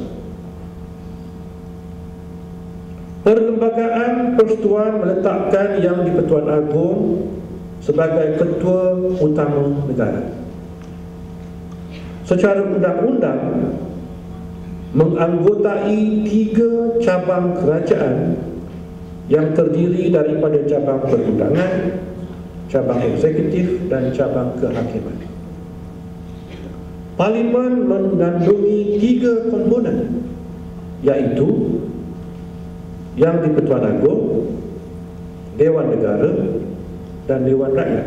Perlembagaan persekutuan meletakkan Yang di-Pertuan Agong sebagai ketua utama negara. Secara undang-undang menganggotai tiga cabang kerajaan yang terdiri daripada cabang perundangan, cabang eksekutif dan cabang kehakiman. Parlimen mengandungi tiga komponen, iaitu Yang di-Pertuan Agong, Dewan Negara dan Dewan Rakyat.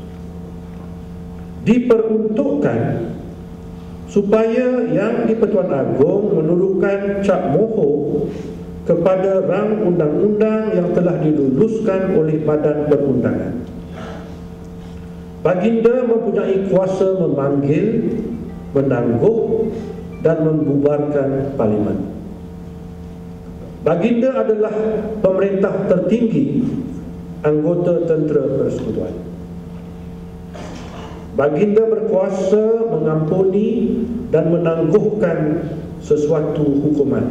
Diperuntukkan supaya Yang di-Pertuan Agong menurunkan cap moho kepada rang undang-undang yang telah diluluskan oleh Badan Perundangan. Baginda mempunyai kuasa memanggil, menangguh dan membubarkan parlimen. Baginda adalah pemerintah tertinggi anggota Tentera Persekutuan. Baginda berkuasa mengampuni dan menangguhkan sesuatu hukuman.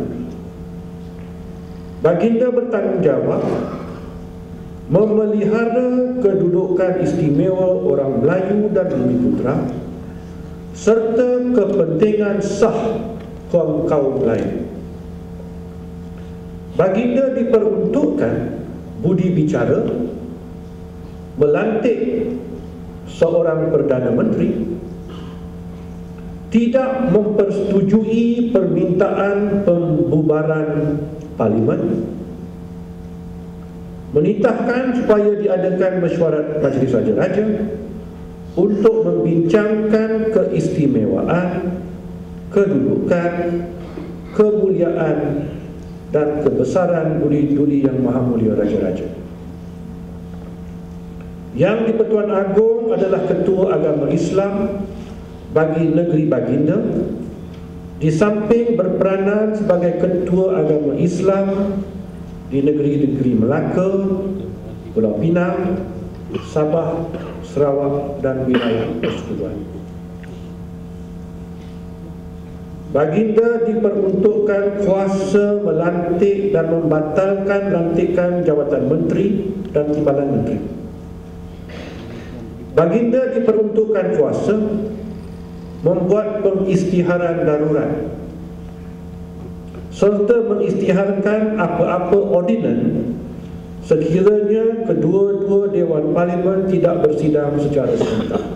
Baginda bertanggungjawab memelihara kedudukan istimewa orang Melayu dan Bumiputera serta kepentingan sah kaum-kaum lain. Baginda diperuntukkan budi bicara melantik seorang Perdana Menteri, tidak mempersetujui permintaan pembubaran parlimen, menitahkan supaya diadakan mesyuarat Majlis Raja-Raja untuk membincangkan keistimewaan, kedudukan, kemuliaan dan kebesaran budi-budi yang maha mulia Raja-Raja. Yang di-Pertuan Agong adalah Ketua Agama Islam bagi negeri Baginda, di samping berperanan sebagai Ketua Agama Islam di negeri-negeri Melaka, Pulau Pinang, Sabah, Sarawak dan wilayah Persekutuan. Baginda diperuntukkan kuasa melantik dan membatalkan lantikan jawatan menteri dan timbalan menteri. Baginda diperuntukkan kuasa membuat pengisytiharan darurat serta mengisytiharkan apa-apa ordinan sekiranya kedua-dua Dewan Parlimen tidak bersidang secara serentak.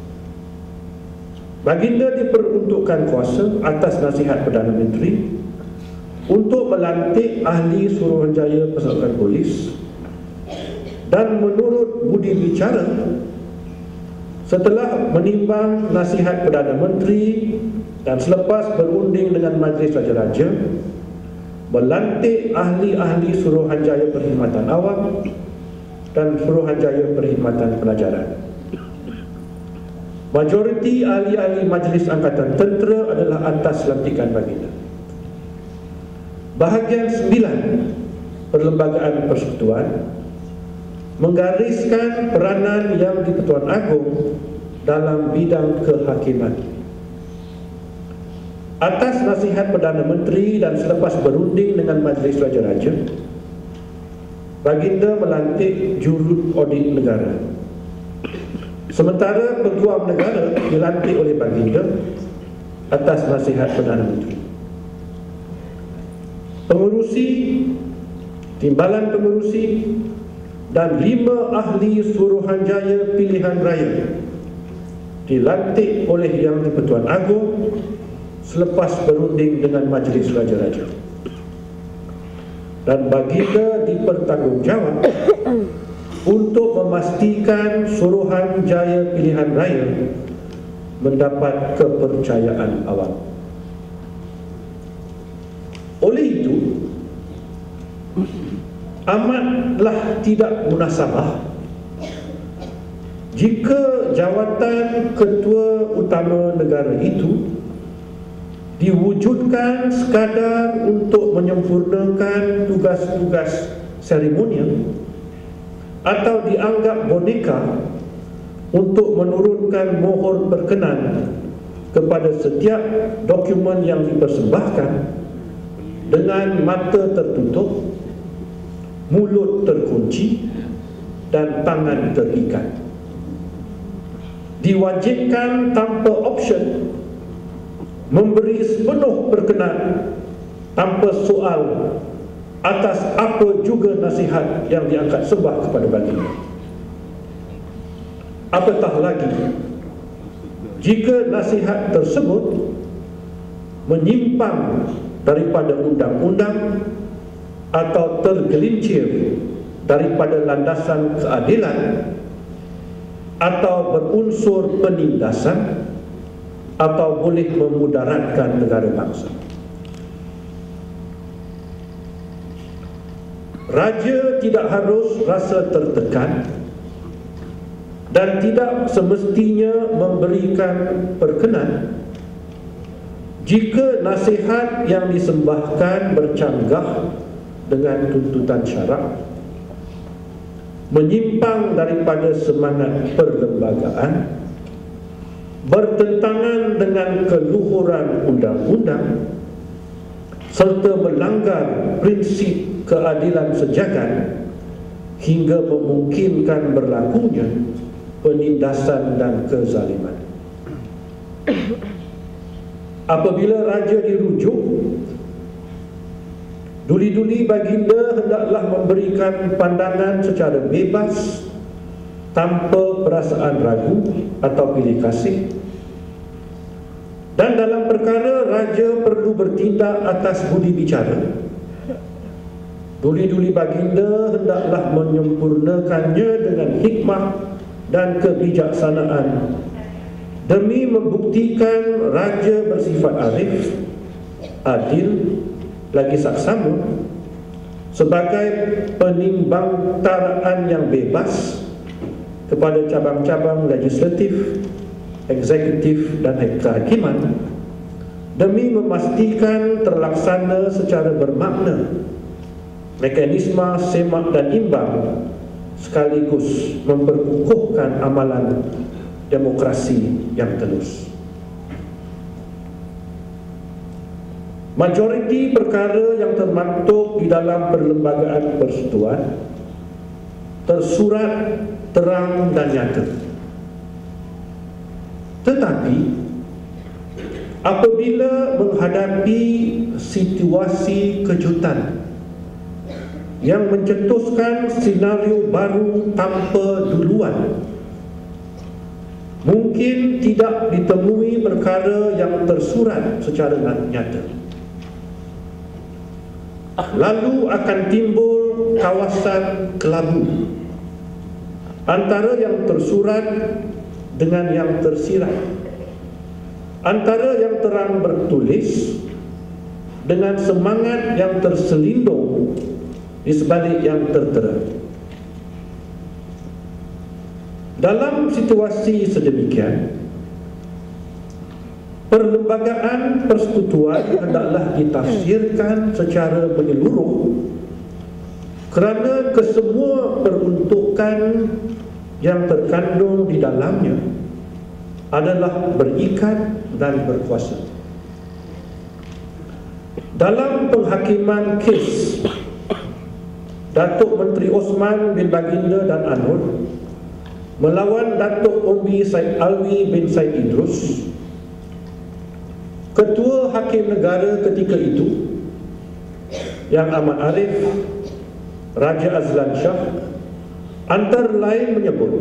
Baginda diperuntukkan kuasa atas nasihat Perdana Menteri untuk melantik ahli Suruhanjaya Pasukan Polis, dan menurut budi bicara setelah menimbang nasihat Perdana Menteri dan selepas berunding dengan Majlis Raja-Raja, melantik ahli-ahli Suruhanjaya Perkhidmatan Awam dan Suruhanjaya Perkhidmatan Pelajaran. Majoriti ahli-ahli Majlis Angkatan Tentera adalah atas lantikan baginda. Bahagian sembilan Perlembagaan Persekutuan menggariskan peranan yang di-Pertuan Agong dalam bidang kehakiman. Atas nasihat Perdana Menteri dan selepas berunding dengan Majlis Raja-Raja, baginda melantik jurut audit negara. Sementara Peguam Negara dilantik oleh baginda atas nasihat Perdana Menteri. Pengerusi, timbalan pengerusi dan lima ahli Suruhanjaya pilihan raya dilantik oleh Yang di-Pertuan Agong selepas berunding dengan Majlis Raja-Raja. Dan baginda dipertanggungjawab untuk memastikan Suruhanjaya pilihan raya mendapat kepercayaan awam. Oleh itu, amatlah tidak munasabah jika jawatan Ketua Utama Negara itu diwujudkan sekadar untuk menyempurnakan tugas-tugas seremonial atau dianggap boneka untuk menurunkan mohon perkenan kepada setiap dokumen yang dipersembahkan dengan mata tertutup, mulut terkunci dan tangan terikat. Diwajibkan tanpa option memberi sepenuh perkenan tanpa soal atas apa juga nasihat yang diangkat sebah kepada baginda. Apatah lagi jika nasihat tersebut menyimpang daripada undang-undang atau tergelincir daripada landasan keadilan atau berunsur penindasan atau boleh memudaratkan negara bangsa. Raja tidak harus rasa tertekan dan tidak semestinya memberikan perkenan Jika nasihat yang disembahkan bercanggah dengan tuntutan syarak, menyimpang daripada semangat perlembagaan, bertentangan dengan keluhuran undang-undang, serta melanggar prinsip keadilan sejagat hingga memungkinkan berlakunya penindasan dan kezaliman. Apabila raja dirujuk, duli-duli baginda hendaklah memberikan pandangan secara bebas tanpa perasaan ragu atau pilih kasih, dan dalam perkara raja perlu bertindak atas budi bicara, duli-duli baginda hendaklah menyempurnakannya dengan hikmah dan kebijaksanaan demi membuktikan raja bersifat arif, adil, lagi saksama sebagai penimbantaraan yang bebas kepada cabang-cabang legislatif, eksekutif dan kehakiman, demi memastikan terlaksana secara bermakna mekanisme semak dan imbang, sekaligus memperkukuhkan amalan demokrasi yang telus. Majoriti perkara yang termaktub di dalam Perlembagaan Persekutuan tersurat terang dan nyata. Tetapi apabila menghadapi situasi kejutan yang mencetuskan senario baru tanpa duluan, mungkin tidak ditemui perkara yang tersurat secara nyata, lalu akan timbul kawasan kelabu antara yang tersurat dengan yang tersirat, antara yang terang bertulis dengan semangat yang terselindung di sebalik yang tertera. Dalam situasi sedemikian, Perlembagaan Persekutuan hendaklah ditafsirkan secara menyeluruh, kerana kesemua peruntukan yang terkandung di dalamnya adalah berikat dan berkuasa. Dalam penghakiman kes Datuk Menteri Osman bin Baginda dan Anwar melawan Datuk Ombi Said Alwi bin Said Idrus, Ketua Hakim Negara ketika itu Yang Amat Arif Raja Azlan Shah antara lain menyebut,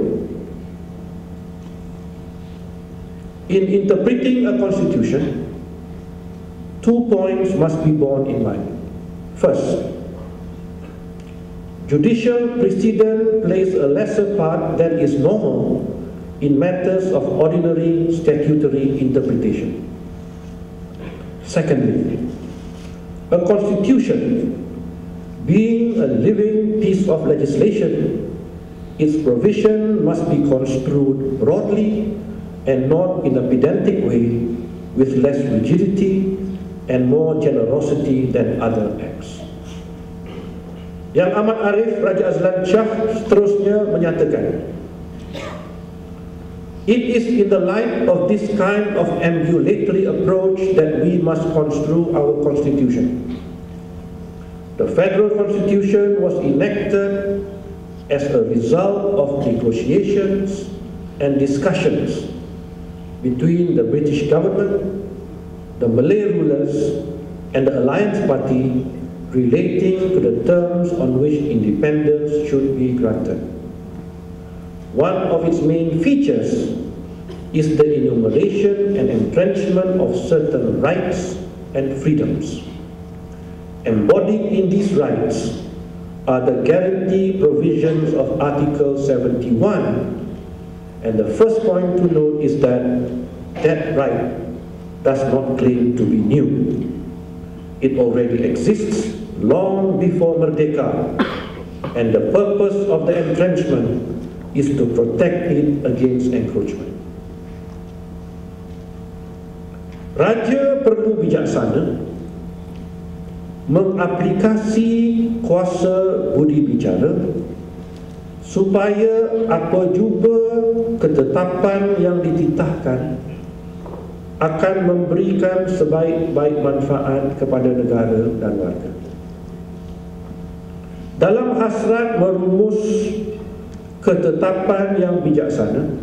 in interpreting a constitution, two points must be borne in mind. First, judicial precedent plays a lesser part than is normal in matters of ordinary statutory interpretation. Secondly, a constitution, being a living piece of legislation, its provision must be construed broadly and not in a pedantic way, with less rigidity and more generosity than other acts. Yang Amat Arif Raja Azlan Shah seterusnya menyatakan, it is in the light of this kind of ambulatory approach that we must construe our constitution. The Federal Constitution was enacted as a result of negotiations and discussions between the British government, the Malay rulers, and the Alliance Party relating to the terms on which independence should be granted. One of its main features is the enumeration and entrenchment of certain rights and freedoms. Embodied in these rights are the guarantee provisions of Article seventy-one, and the first point to note is that that right does not claim to be new. It already exists long before Merdeka, and the purpose of the entrenchment is to protect it against encroachment. Raja perlu bijaksana mengaplikasi kuasa budi bicara supaya apa juga ketetapan yang dititahkan akan memberikan sebaik-baik manfaat kepada negara dan warga. Dalam hasrat merumus ketetapan yang bijaksana,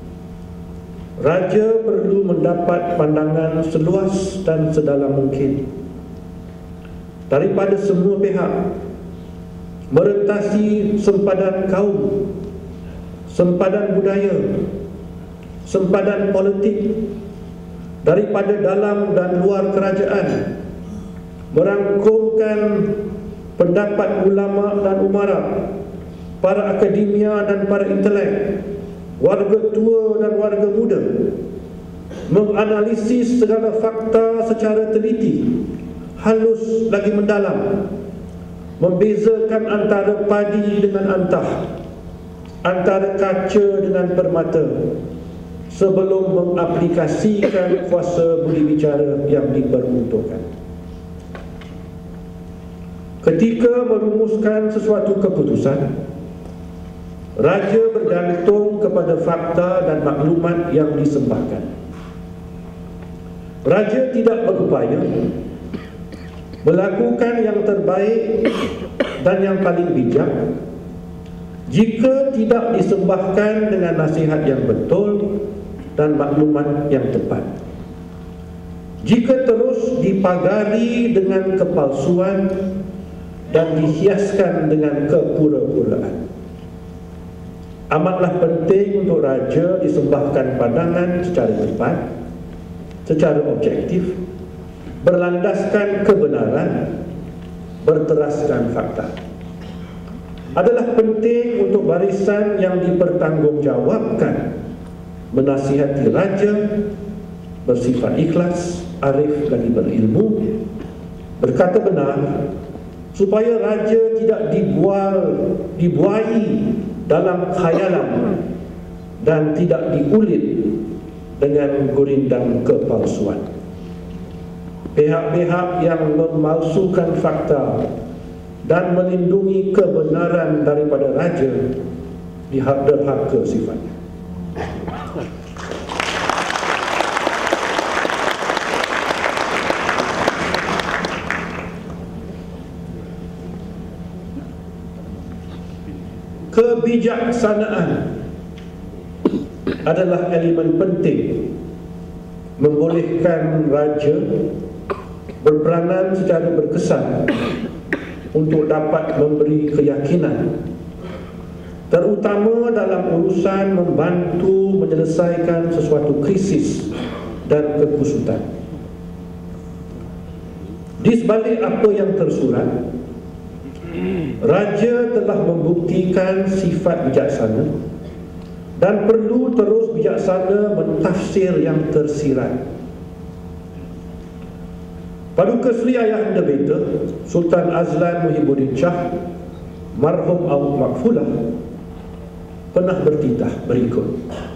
Raja perlu mendapat pandangan seluas dan sedalam mungkin daripada semua pihak, merentasi sempadan kaum, sempadan budaya, sempadan politik, daripada dalam dan luar kerajaan, merangkumkan pendapat ulama dan umara, para akademia dan para intelek, warga tua dan warga muda, menganalisis segala fakta secara teliti, halus lagi mendalam, membezakan antara padi dengan antah, antara kaca dengan permata, sebelum mengaplikasikan kuasa budi bicara yang diperuntukkan. Ketika merumuskan sesuatu keputusan, Raja bergantung kepada fakta dan maklumat yang disembahkan. Raja tidak berupaya melakukan yang terbaik dan yang paling bijak jika tidak disembahkan dengan nasihat yang betul dan maklumat yang tepat. Jika terus dipagari dengan kepalsuan dan dihiaskan dengan kepura-puraan. Amatlah penting untuk Raja disembahkan pandangan secara tepat, secara objektif, berlandaskan kebenaran, berteraskan fakta. Adalah penting untuk barisan yang dipertanggungjawabkan menasihati Raja bersifat ikhlas, arif dan berilmu, berkata benar, supaya Raja tidak dibual, dibuai dalam khayalan dan tidak diulit dengan gurindam kepalsuan. Pihak-pihak yang memalsukan fakta dan melindungi kebenaran daripada Raja derhaka sifatnya. Kebijaksanaan adalah elemen penting membolehkan Raja berperanan secara berkesan untuk dapat memberi keyakinan, terutama dalam urusan membantu menyelesaikan sesuatu krisis dan kekusutan. Di sebalik apa yang tersurat, Raja telah membuktikan sifat bijaksana dan perlu terus bijaksana mentafsir yang tersirat. Paduka Seri Ayahanda Beta Sultan Azlan Muhyiddin Shah marhum Abu Makfulah pernah bertitah berikut: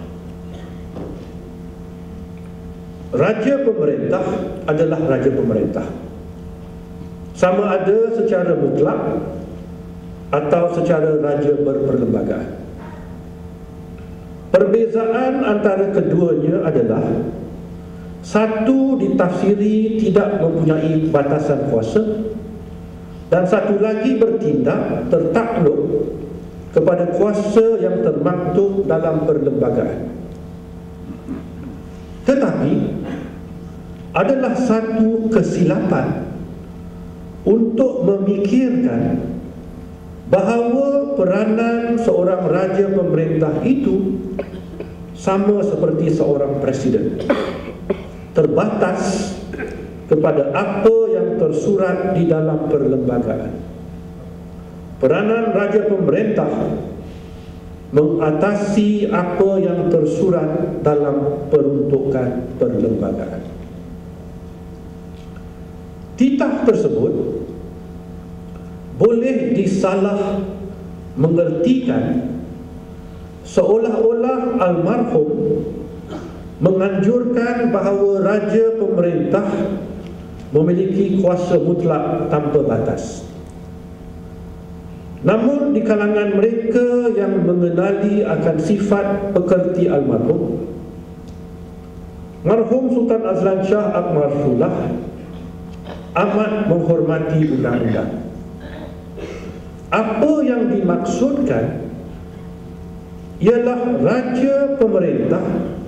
Raja pemerintah adalah Raja pemerintah, sama ada secara mutlak atau secara raja berperlembagaan. Perbezaan antara keduanya adalah satu ditafsiri tidak mempunyai batasan kuasa dan satu lagi bertindak tertakluk kepada kuasa yang termaktub dalam perlembagaan. Tetapi adalah satu kesilapan untuk memikirkan bahawa peranan seorang raja pemerintah itu sama seperti seorang presiden, terbatas kepada apa yang tersurat di dalam perlembagaan. Peranan raja pemerintah mengatasi apa yang tersurat dalam peruntukan perlembagaan. Titah tersebut boleh disalah mengertikan seolah-olah almarhum menganjurkan bahawa raja pemerintah memiliki kuasa mutlak tanpa batas. Namun di kalangan mereka yang mengenali akan sifat pekerti almarhum, marhum Sultan Azlan Shah Akbar Sullah amat menghormati undang-undang. Apa yang dimaksudkan ialah raja pemerintah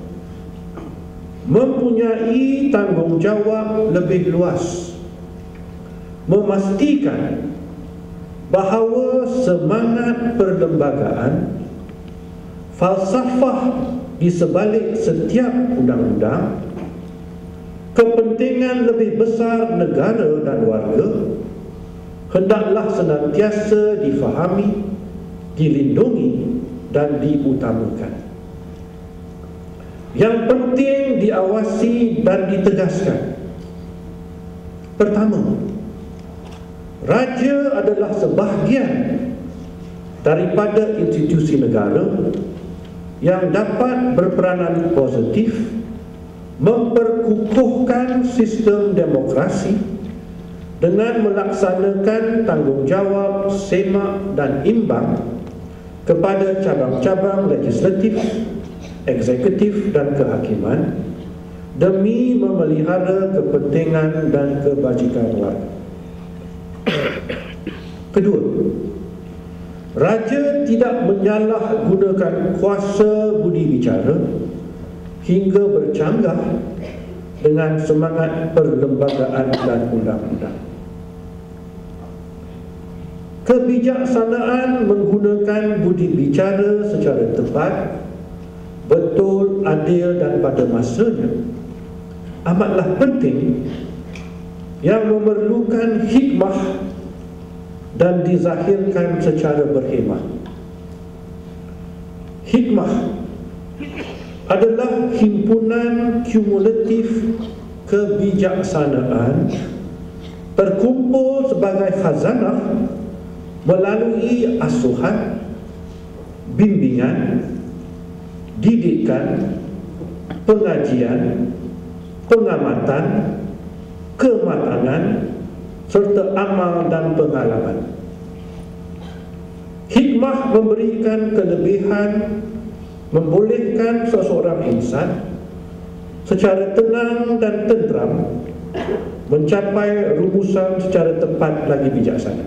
mempunyai tanggungjawab lebih luas memastikan bahawa semangat perlembagaan, falsafah di sebalik setiap undang-undang, kepentingan lebih besar negara dan warga hendaklah senantiasa difahami, dilindungi dan diutamakan. Yang penting diawasi dan ditegaskan. Pertama, raja adalah sebahagian daripada institusi negara yang dapat berperanan positif memperkukuhkan sistem demokrasi dengan melaksanakan tanggungjawab semak dan imbang kepada cabang-cabang legislatif, eksekutif dan kehakiman demi memelihara kepentingan dan kebajikan warga. Kedua, raja tidak menyalahgunakan kuasa budi bicara hingga bercanggah dengan semangat perlembagaan dan undang-undang. Kebijaksanaan menggunakan budi bicara secara tepat, betul, adil dan pada masanya amatlah penting, yang memerlukan hikmah dan dizahirkan secara berhemah. Hikmah adalah himpunan kumulatif kebijaksanaan terkumpul sebagai khazanah melalui asuhan, bimbingan, didikan, pengajian, pengamatan, kematangan serta amal dan pengalaman. Hikmah memberikan kelebihan membolehkan seseorang insan secara tenang dan tenteram mencapai rumusan secara tepat lagi bijaksana.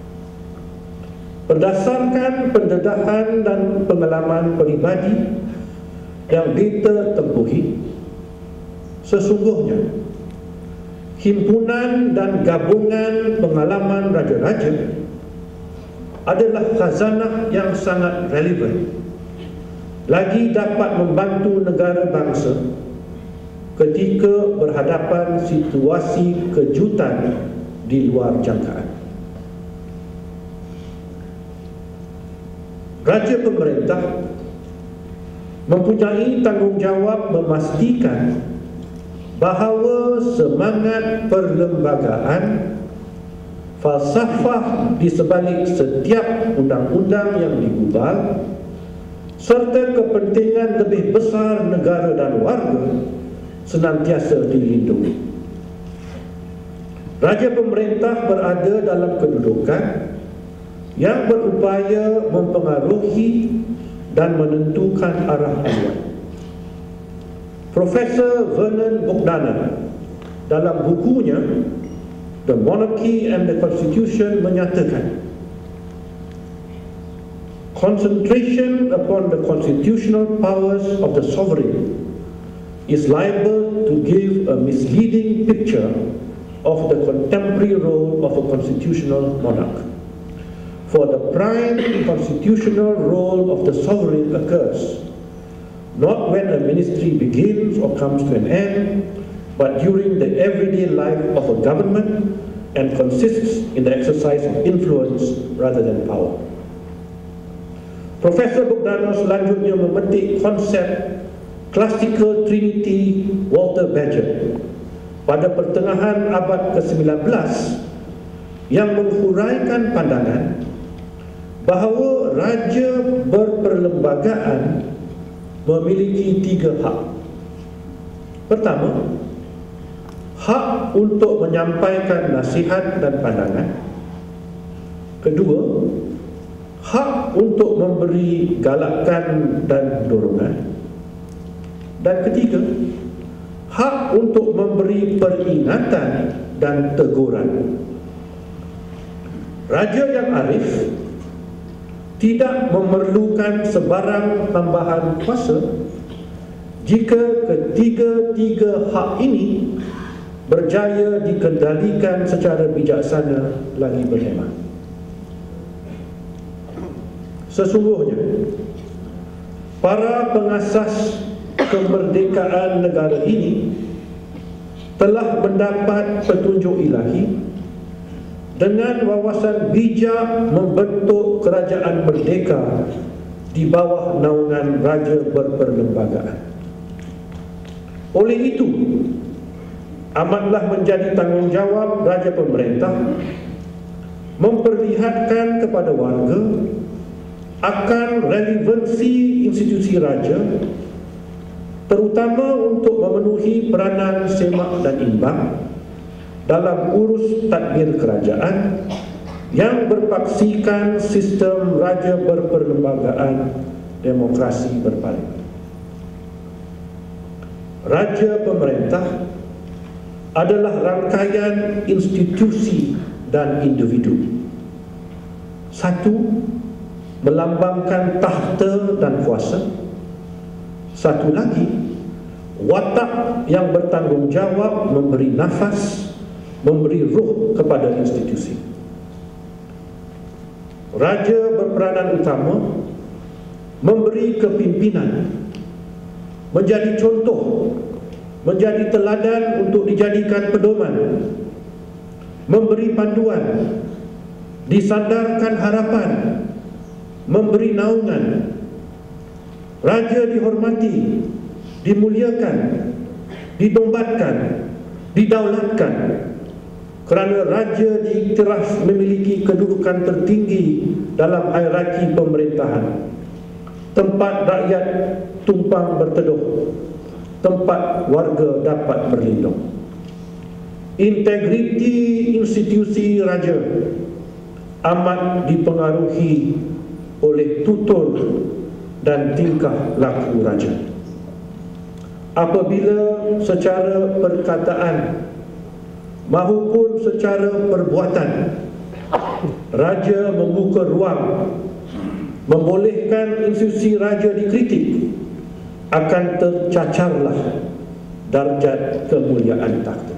Berdasarkan pendedahan dan pengalaman peribadi yang kita tempuhi, sesungguhnya himpunan dan gabungan pengalaman raja-raja adalah khazanah yang sangat relevan, lagi dapat membantu negara bangsa ketika berhadapan situasi kejutan di luar jangkaan. Raja pemerintah mempunyai tanggungjawab memastikan bahawa semangat perlembagaan, falsafah di sebalik setiap undang-undang yang digubal serta kepentingan lebih besar negara dan warga senantiasa dilindungi. Raja pemerintah berada dalam kedudukan yang berupaya mempengaruhi dan menentukan arah haluan. Profesor Vernon Bogdana dalam bukunya The Monarchy and the Constitution menyatakan, concentration upon the constitutional powers of the sovereign is liable to give a misleading picture of the contemporary role of a constitutional monarch. For the prime constitutional role of the sovereign occurs not when a ministry begins or comes to an end, but during the everyday life of a government, and consists in the exercise of influence rather than power. Profesor Bogdana selanjutnya memetik konsep Classical Trinity Walter Badger pada pertengahan abad ke sembilan belas yang menghuraikan pandangan bahawa raja berperlembagaan memiliki tiga hak. Pertama, hak untuk menyampaikan nasihat dan pandangan. Kedua, hak untuk memberi galakan dan dorongan. Dan ketiga, hak untuk memberi peringatan dan teguran. Raja yang arif tidak memerlukan sebarang tambahan kuasa jika ketiga-tiga hak ini berjaya dikendalikan secara bijaksana lagi berhemat. Sesungguhnya, para pengasas kemerdekaan negara ini telah mendapat petunjuk ilahi dengan wawasan bijak membentuk kerajaan merdeka di bawah naungan raja berperlembagaan. Oleh itu, amatlah menjadi tanggungjawab raja pemerintah memperlihatkan kepada warga akan relevansi institusi raja, terutama untuk memenuhi peranan semak dan imbang dalam urus tadbir kerajaan yang berpaksikan sistem raja berperlembagaan demokrasi berparlimen. Raja pemerintah adalah rangkaian institusi dan individu. Satu, melambangkan tahta dan kuasa. Satu lagi, watak yang bertanggungjawab memberi nafas, memberi ruh kepada institusi. Raja berperanan utama memberi kepimpinan, menjadi contoh, menjadi teladan untuk dijadikan pedoman, memberi panduan, disandarkan harapan, memberi naungan. Raja dihormati, dimuliakan, dinombatkan, didaulatkan kerana raja diiktiraf memiliki kedudukan tertinggi dalam hierarki pemerintahan, tempat rakyat tumpang berteduh, tempat warga dapat berlindung. Integriti institusi raja amat dipengaruhi oleh tutur dan tingkah laku raja. Apabila secara perkataan mahupun secara perbuatan raja membuka ruang membolehkan institusi raja dikritik, akan tercacarlah darjat kemuliaan takhta.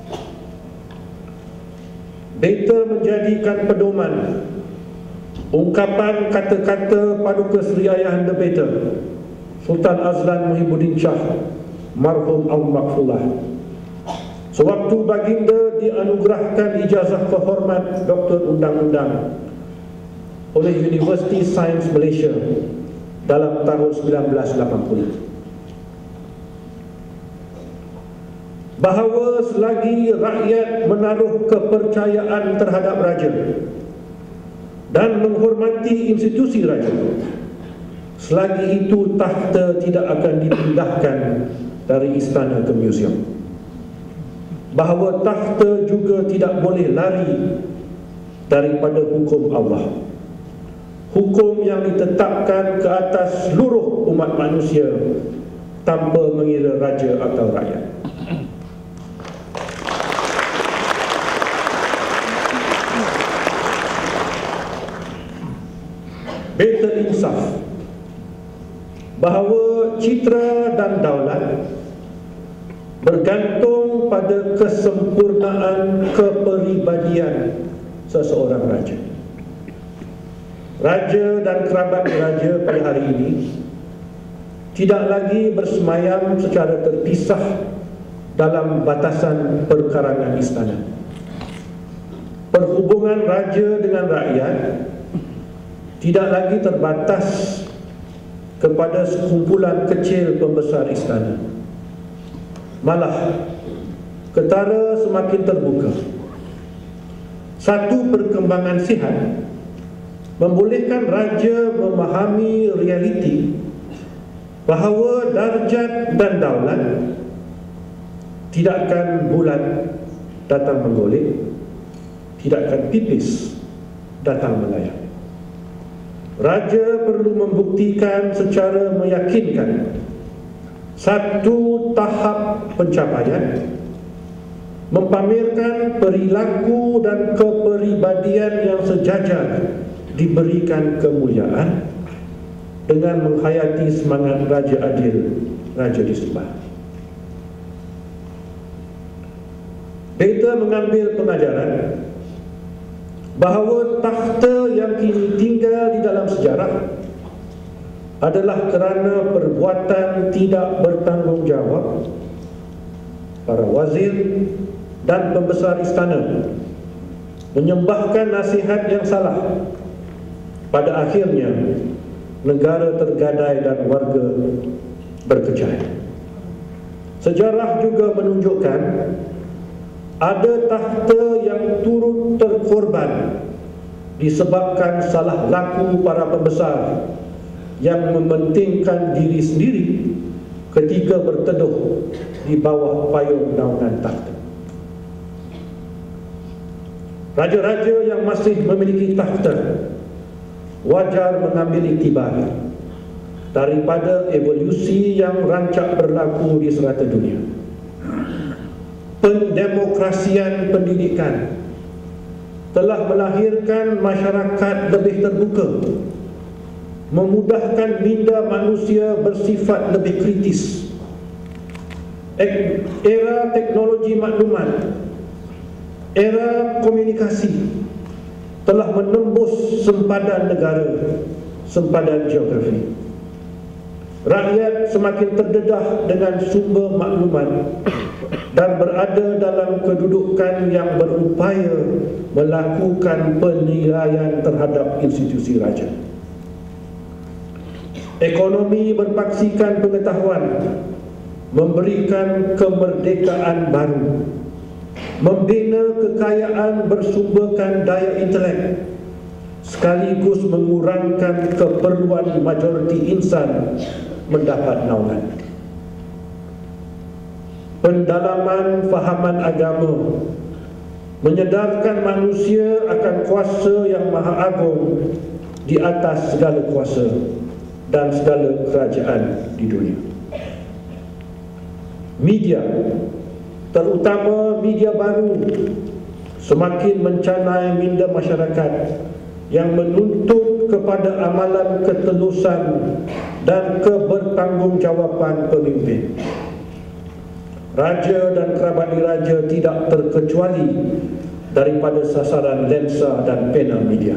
Beta menjadikan pedoman ungkapan kata-kata Paduka Seri Ayahanda Beta Sultan Azlan Muhyiddin Shah marhum al-Makfulah sewaktu baginda dianugerahkan ijazah kehormat Doktor Undang-Undang oleh Universiti Sains Malaysia dalam tahun sembilan belas lapan puluh, bahawa selagi rakyat menaruh kepercayaan terhadap raja dan menghormati institusi raja, selagi itu takhta tidak akan dipindahkan dari istana ke museum. Bahawa takhta juga tidak boleh lari daripada hukum Allah, hukum yang ditetapkan ke atas seluruh umat manusia tanpa mengira raja atau rakyat. Beta insaf bahawa citra dan daulat bergantung pada kesempurnaan kepribadian seseorang raja. Raja dan kerabat raja pada hari ini tidak lagi bersemayam secara terpisah dalam batasan perkarangan istana. Perhubungan raja dengan rakyat tidak lagi terbatas kepada sekumpulan kecil pembesar istana. Malah, ketara semakin terbuka. Satu perkembangan sihat membolehkan raja memahami realiti bahawa darjat dan daulat tidakkan bulan datang menggolek, tidakkan pipis datang melayang. Raja perlu membuktikan secara meyakinkan satu tahap pencapaian, mempamerkan perilaku dan kepribadian yang sejajar diberikan kemuliaan dengan menghayati semangat Raja Adil, Raja disembah. Beta mengambil pengajaran bahawa takhta yang kini tinggal di dalam sejarah adalah kerana perbuatan tidak bertanggungjawab para wazir dan pembesar istana menyembahkan nasihat yang salah. Pada akhirnya negara tergadai dan warga berkecai. Sejarah juga menunjukkan ada takhta yang turut terkorban disebabkan salah laku para pembesar yang mementingkan diri sendiri ketika berteduh di bawah payung naungan takhta. Raja-raja yang masih memiliki takhta wajar mengambil iktibar daripada evolusi yang rancak berlaku di serata dunia. Pendemokrasian pendidikan telah melahirkan masyarakat lebih terbuka, memudahkan minda manusia bersifat lebih kritis. Era teknologi maklumat, era komunikasi telah menembus sempadan negara, sempadan geografi. Rakyat semakin terdedah dengan sumber maklumat dan berada dalam kedudukan yang berupaya melakukan penilaian terhadap institusi raja. Ekonomi berpaksikan pengetahuan, memberikan kemerdekaan baru, membina kekayaan bersumberkan daya intelek, sekaligus mengurangkan keperluan majoriti insan mendapat naungan. Pendalaman fahaman agama menyedarkan manusia akan kuasa yang maha agung di atas segala kuasa dan segala kerajaan di dunia. Media, terutama media baru, semakin mencanai minda masyarakat yang menuntut kepada amalan ketelusan dan kebertanggungjawaban pemimpin. Raja dan kerabat diraja tidak terkecuali daripada sasaran lensa dan pena media.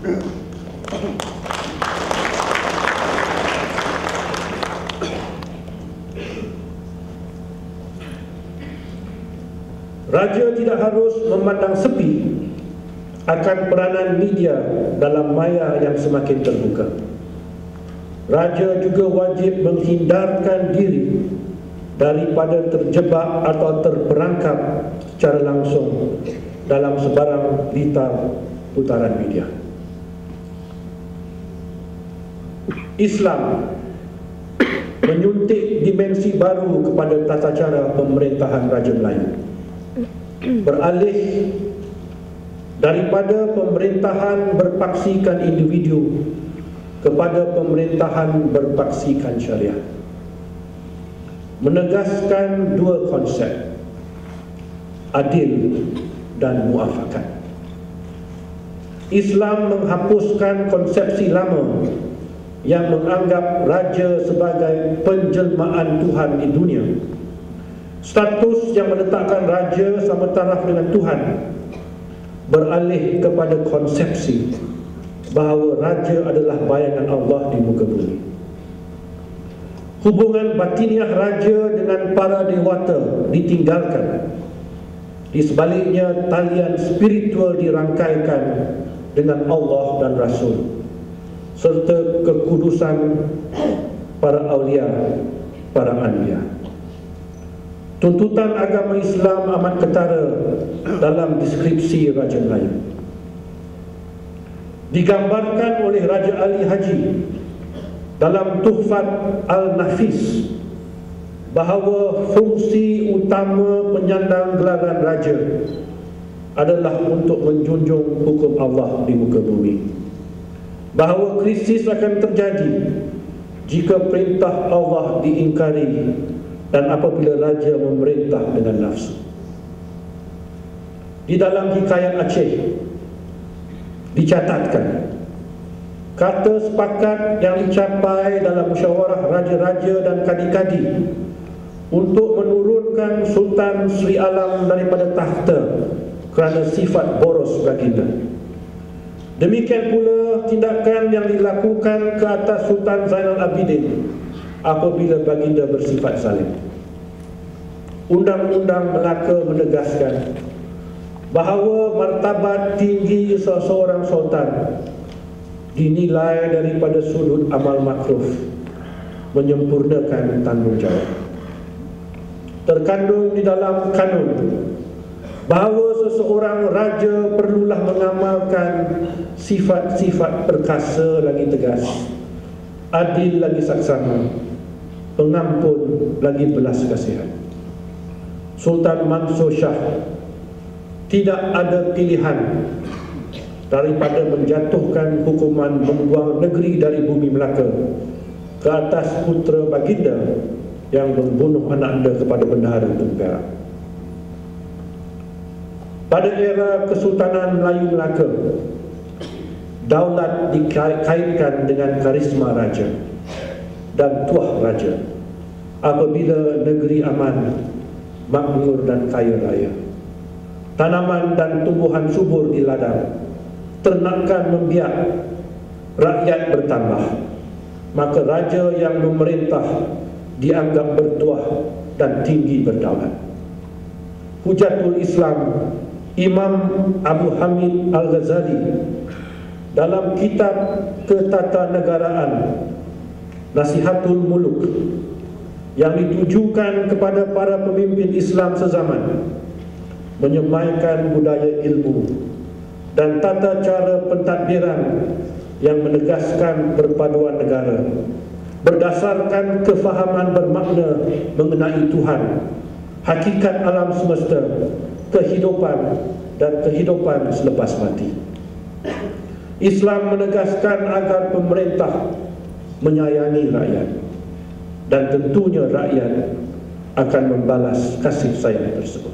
Raja tidak harus memandang sepi akan peranan media dalam maya yang semakin terbuka. Raja juga wajib menghindarkan diri daripada terjebak atau terperangkap secara langsung dalam sebarang berita putaran media. Islam menyuntik dimensi baru kepada tata cara pemerintahan Raja Melayu, beralih daripada pemerintahan berpaksikan individu kepada pemerintahan berpaksikan syariah, menegaskan dua konsep, adil dan muafakat. Islam menghapuskan konsepsi lama yang menganggap raja sebagai penjelmaan Tuhan di dunia, status yang meletakkan raja sama taraf dengan Tuhan, beralih kepada konsepsi bahawa raja adalah bayangan Allah di muka bumi. Hubungan batiniah raja dengan para dewata ditinggalkan. Di sebaliknya, talian spiritual dirangkaikan dengan Allah dan Rasul, serta kekudusan para awliya, para anbiya. Tuntutan agama Islam amat ketara dalam deskripsi Raja Melayu. Digambarkan oleh Raja Ali Haji dalam Tuhfat Al-Nafis bahawa fungsi utama penyandang gelaran raja adalah untuk menjunjung hukum Allah di muka bumi, bahawa krisis akan terjadi jika perintah Allah diingkari dan apabila raja memerintah dengan nafsu. Di dalam Hikayat Aceh dicatatkan kata sepakat yang dicapai dalam musyawarah raja-raja dan kadi-kadi untuk menurunkan Sultan Sri Alam daripada takhta kerana sifat boros baginda. Demikian pula tindakan yang dilakukan ke atas Sultan Zainal Abidin apabila baginda bersifat zalim. Undang-undang Melaka menegaskan bahawa martabat tinggi seseorang sultan dinilai daripada sudut amal makruf, menyempurnakan tanggungjawab. Terkandung di dalam kanun bahawa seseorang raja perlulah mengamalkan sifat-sifat perkasa lagi tegas, adil lagi saksama, pengampun lagi belas kasihan. Sultan Mansur Shah tidak ada pilihan daripada menjatuhkan hukuman membuang negeri dari bumi Melaka ke atas putera baginda yang membunuh anak anda kepada bendahara Tunku Perak. Pada era Kesultanan Melayu Melaka, daulat dikaitkan dengan karisma raja dan tuah raja apabila negeri aman, makmur dan kaya raya. Tanaman dan tumbuhan subur di ladang, ternakan membiak, rakyat bertambah, maka raja yang memerintah dianggap bertuah dan tinggi berdaulat. Hujatul Islam Imam Abu Hamid Al-Ghazali dalam kitab Ketatanegaraan Nasihatul Muluk yang ditujukan kepada para pemimpin Islam sezaman menyemaikan budaya ilmu dan tata cara pentadbiran yang menegaskan perpaduan negara berdasarkan kefahaman bermakna mengenai Tuhan, hakikat alam semesta, kehidupan dan kehidupan selepas mati. Islam menegaskan agar pemerintah menyayangi rakyat dan tentunya rakyat akan membalas kasih sayang tersebut.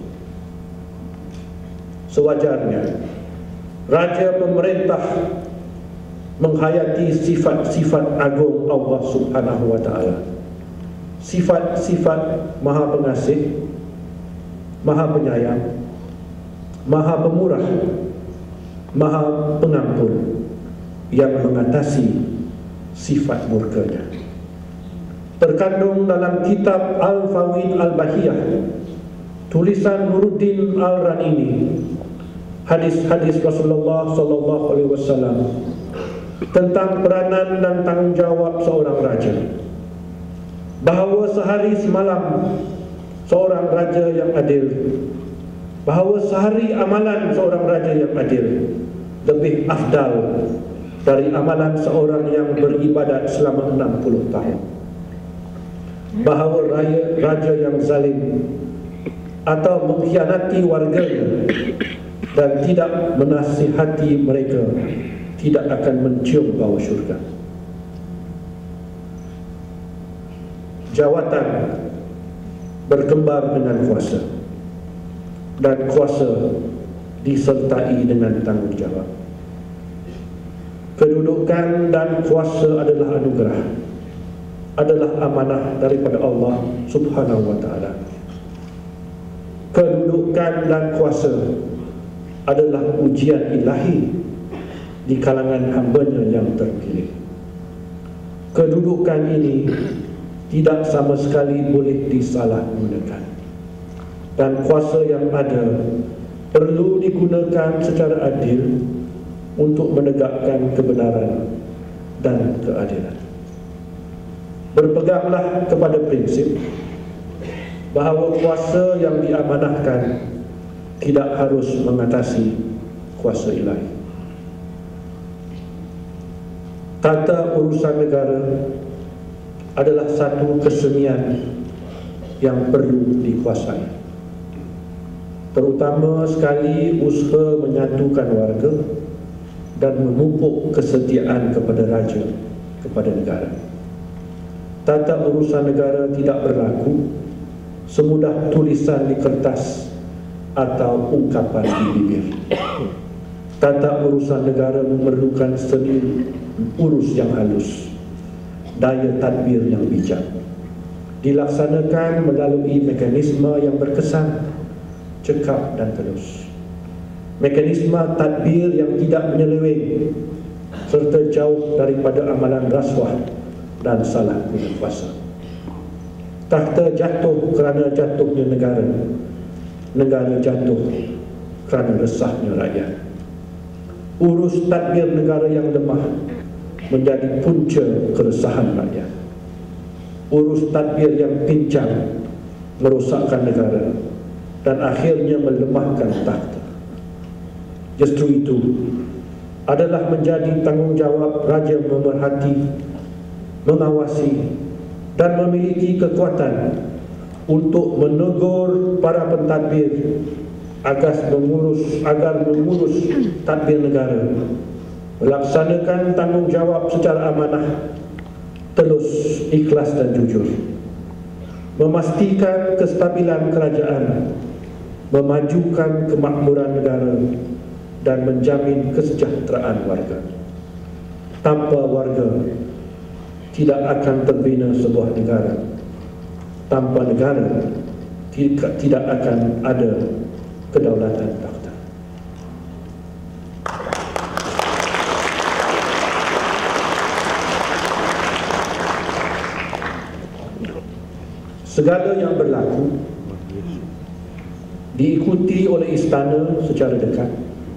Sewajarnya raja pemerintah menghayati sifat-sifat agung Allah Subhanahu wa taala. Sifat-sifat Maha Pengasih, Maha Penyayang, Maha Pemurah, Maha Pengampun yang mengatasi sifat murkanya. Terkandung dalam kitab Al-Fawid Al-Bahiyah tulisan Nuruddin Al-Ranini, hadis-hadis Rasulullah sallallahu alaihi wasallam tentang peranan dan tanggungjawab seorang raja, bahawa sehari semalam seorang raja yang adil, bahawa sehari amalan seorang raja yang adil lebih afdal dari amalan seorang yang beribadat selama enam puluh tahun. Bahawa raja, raja yang zalim atau mengkhianati warganya dan tidak menasihati mereka tidak akan mencium bau syurga. Jawatan berkembar dengan kuasa, dan kuasa disertai dengan tanggungjawab. Kedudukan dan kuasa adalah anugerah, adalah amanah daripada Allah Subhanahu wa taala. Kedudukan dan kuasa adalah ujian ilahi di kalangan hamba-Nya yang terpilih. Kedudukan ini tidak sama sekali boleh disalahgunakan, dan kuasa yang ada perlu digunakan secara adil untuk menegakkan kebenaran dan keadilan. Berpeganglah kepada prinsip bahawa kuasa yang diamanahkan tidak harus mengatasi kuasa ilahi. Tata urusan negara adalah satu kesenian yang perlu dikuasai. Terutama sekali usaha menyatukan warga dan memupuk kesetiaan kepada raja, kepada negara. Tata urusan negara tidak berlaku semudah tulisan di kertas atau ungkapan di bibir. Tata urusan negara memerlukan seni urus yang halus, daya tadbir yang bijak, dilaksanakan melalui mekanisme yang berkesan, cekap dan telus. Mekanisme tadbir yang tidak menyeleweng serta jauh daripada amalan rasuah dan salah guna kuasa. Takhta jatuh kerana jatuhnya negara, negara jatuh kerana resahnya rakyat. Urus tadbir negara yang lemah menjadi punca keresahan rakyat. Urus tadbir yang pincang merosakkan negara dan akhirnya melemahkan takhta. Justru itu adalah menjadi tanggungjawab raja memerhati, mengawasi dan memiliki kekuatan untuk menegur para pentadbir agar mengurus agar mengurus tadbir negara, melaksanakan tanggungjawab secara amanah, telus, ikhlas dan jujur, memastikan kestabilan kerajaan, memajukan kemakmuran negara dan menjamin kesejahteraan warga. Tanpa warga tidak akan terbina sebuah negara. Tanpa negara tidak akan ada kedaulatan takhta. Segala yang berlaku diikuti oleh istana secara dekat,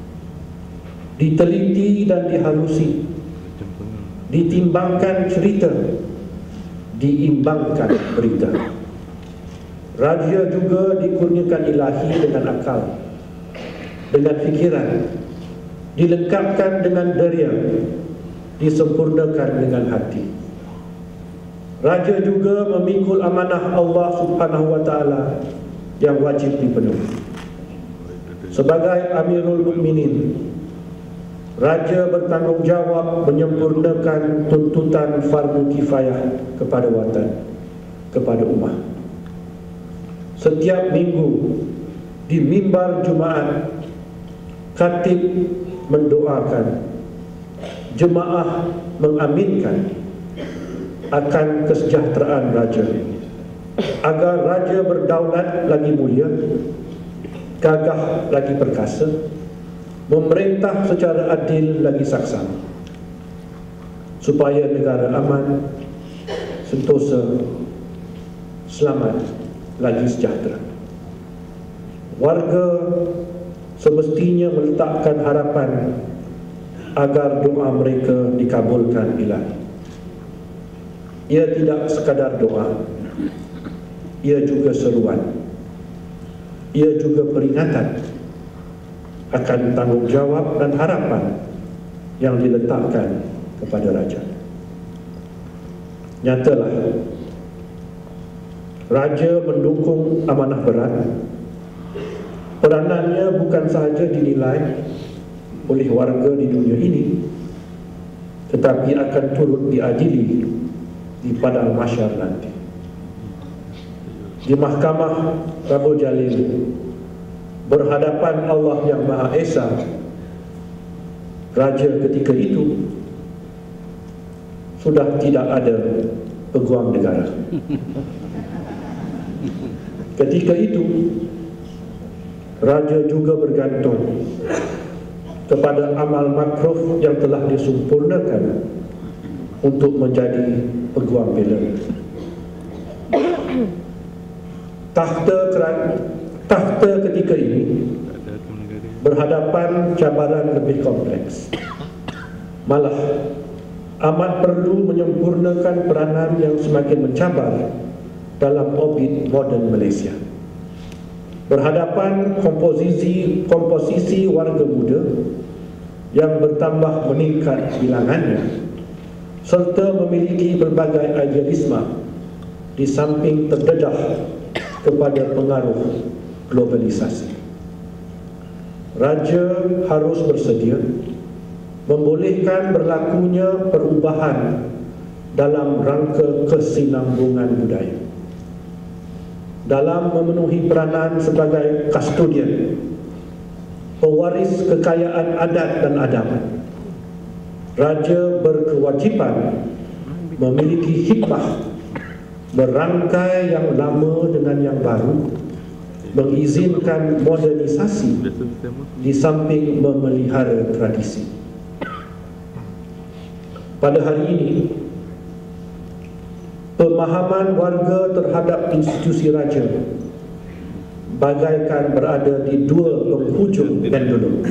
diteliti dan dihalusi, ditimbangkan cerita, diimbangkan berita. Raja juga dikurniakan ilahi dengan akal, dengan fikiran, dilengkapkan dengan deria, disempurnakan dengan hati. Raja juga memikul amanah Allah Subhanahu wa taala yang wajib dipenuhi. Sebagai Amirul Mukminin, raja bertanggungjawab menyempurnakan tuntutan fardu kifayah kepada watan, kepada ummah. Setiap minggu di mimbar Jumaat, khatib mendoakan, jemaah mengaminkan akan kesejahteraan raja, agar raja berdaulat lagi mulia, gagah lagi perkasa, memerintah secara adil lagi saksama, supaya negara aman, sentosa, selamat lagi sejahtera. Warga semestinya meletakkan harapan agar doa mereka dikabulkan ilahi. Ia tidak sekadar doa, ia juga seruan, ia juga peringatan akan tanggungjawab dan harapan yang diletakkan kepada raja. Nyatalah, raja mendukung amanah berat. Peranannya bukan sahaja dinilai oleh warga di dunia ini, tetapi akan turut diadili di padang mahsyar nanti. Di mahkamah Rabbul Jalil, berhadapan Allah yang Maha Esa, raja ketika itu sudah tidak ada peguam negara. Ketika itu raja juga bergantung kepada amal makruh yang telah disempurnakan untuk menjadi peguam bela. Takhta takhta ketika ini berhadapan cabaran lebih kompleks. Malah amat perlu menyempurnakan peranan yang semakin mencabar dalam orbit moden Malaysia. Berhadapan komposisi komposisi warga muda yang bertambah meningkat bilangannya, serta memiliki berbagai idealisme di samping terdedah kepada pengaruh globalisasi. Raja harus bersedia membolehkan berlakunya perubahan dalam rangka kesinambungan budaya. Dalam memenuhi peranan sebagai kustodian, pewaris kekayaan adat dan adab, raja berkewajipan memiliki hikmah merangkai yang lama dengan yang baru, mengizinkan modernisasi di samping memelihara tradisi. Pada hari ini, pemahaman warga terhadap institusi raja bagaikan berada di dua penghujung pendulum.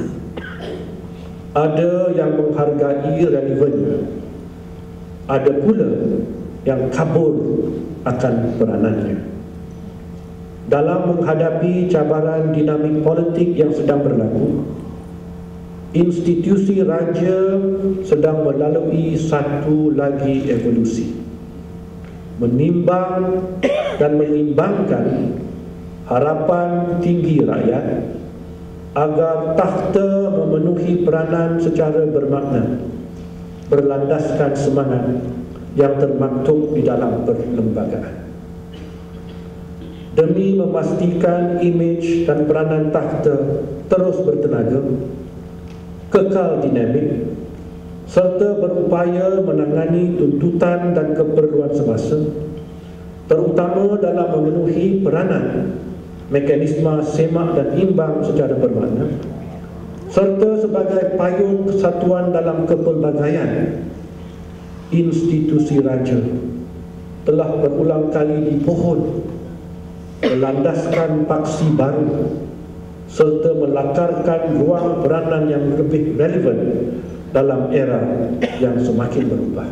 Ada yang menghargai relevannya, ada pula yang kabur akan peranannya. Dalam menghadapi cabaran dinamik politik yang sedang berlaku, institusi raja sedang melalui satu lagi evolusi, menimbang dan mengimbangkan harapan tinggi rakyat agar takhta memenuhi peranan secara bermakna, berlandaskan semangat yang termaktub di dalam perlembagaan. Demi memastikan imej dan peranan takhta terus bertenaga, kekal dinamik, serta berupaya menangani tuntutan dan keperluan semasa, terutama dalam memenuhi peranan mekanisme semak dan imbang secara bermakna, serta sebagai payung kesatuan dalam kepelbagaian, institusi raja telah berulang kali dipohon melandaskan paksi baru serta melakarkan ruang peranan yang lebih relevan dalam era yang semakin berubah.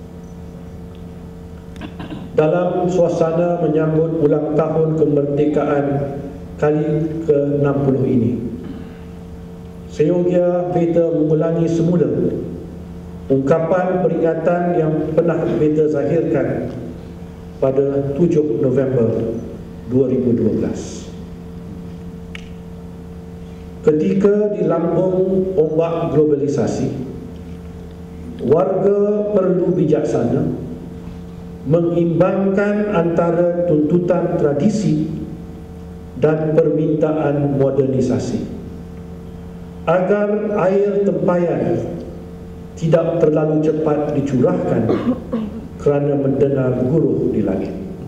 Dalam suasana menyambut ulang tahun kemerdekaan kali ke enam puluh ini, seyogia beta mengulangi semula ungkapan peringatan yang pernah beta zahirkan pada tujuh November dua ribu dua belas. Ketika di lambung ombak globalisasi, warga perlu bijaksana mengimbangkan antara tuntutan tradisi dan permintaan modernisasi agar air tempayan tidak terlalu cepat dicurahkan kerana mendengar guruh di langit.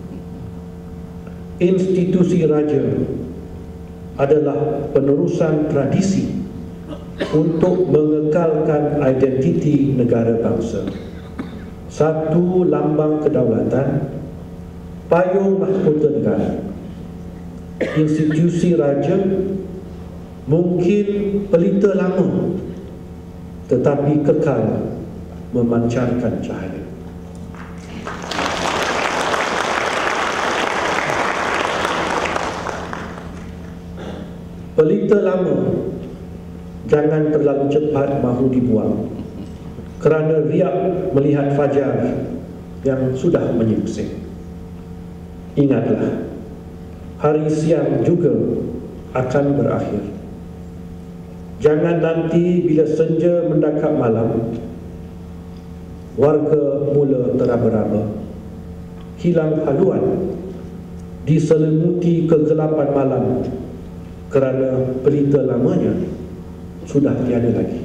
Institusi raja adalah penerusan tradisi untuk mengekalkan identiti negara bangsa, satu lambang kedaulatan, payung mahkota negara. Institusi raja mungkin pelita lama, tetapi kekal memancarkan cahaya. Pelita lama jangan terlalu cepat mahu dibuang kerana riak melihat fajar yang sudah menyingsing. Ingatlah, hari siang juga akan berakhir. Jangan nanti bila senja mendekap malam, warga mula teraba-raba, hilang haluan, diselimuti kegelapan malam kerana pelita lamanya sudah tiada lagi.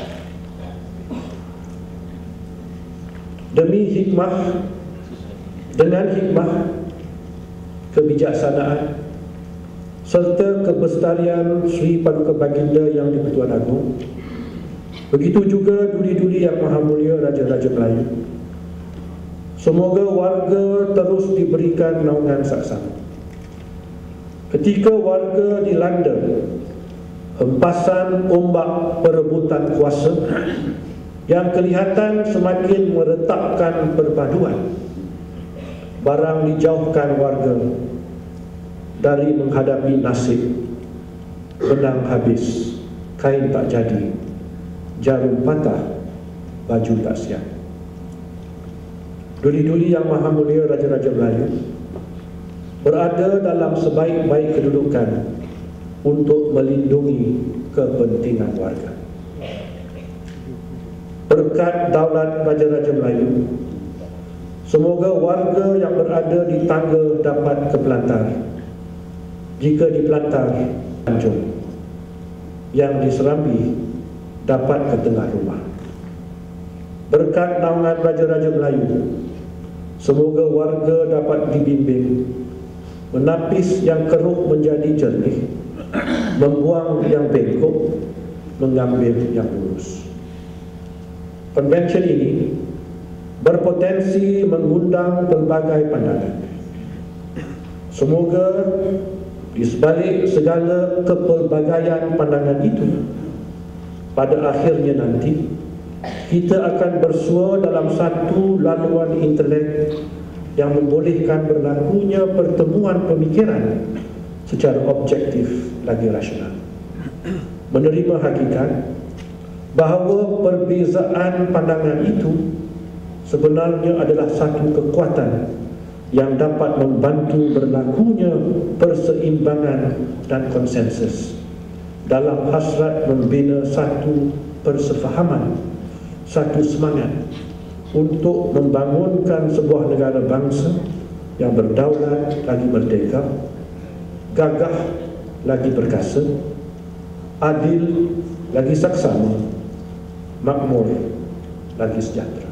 Demi hikmah, dengan hikmah, kebijaksanaan serta kebestarian Sri Paduka Baginda Yang di-Pertuan Agong, begitu juga duli-duli Yang Maha Mulia Raja-Raja Melayu, semoga warga terus diberikan naungan saksama. Ketika warga dilanda hempasan ombak perebutan kuasa yang kelihatan semakin meretakkan perpaduan, barang dijauhkan warga dari menghadapi nasib benang habis, kain tak jadi, jarum patah, baju tak siap. Duli-duli Yang Maha Mulia Raja-Raja Melayu, berada dalam sebaik-baik kedudukan untuk melindungi kepentingan warga. Berkat daulat Raja-Raja Melayu, semoga warga yang berada di tangga dapat ke Pelantar. Jika di Pelantar, Tanjung. Yang di Serambi dapat ke tengah rumah. Berkat naungan Raja-Raja Melayu, semoga warga dapat dibimbing menapis yang keruh menjadi jernih, membuang yang bengkok, mengambil yang lurus. Konvensyen ini berpotensi mengundang pelbagai pandangan. Semoga di sebalik segala kepelbagaian pandangan itu, pada akhirnya nanti kita akan bersua dalam satu laluan intelek yang membolehkan berlakunya pertemuan pemikiran secara objektif lagi rasional. Menerima hakikat bahawa perbezaan pandangan itu sebenarnya adalah satu kekuatan yang dapat membantu berlakunya perseimbangan dan konsensus dalam hasrat membina satu persefahaman, satu semangat untuk membangunkan sebuah negara bangsa yang berdaulat lagi merdeka, gagah lagi perkasa, adil lagi saksama, makmur lagi sejahtera.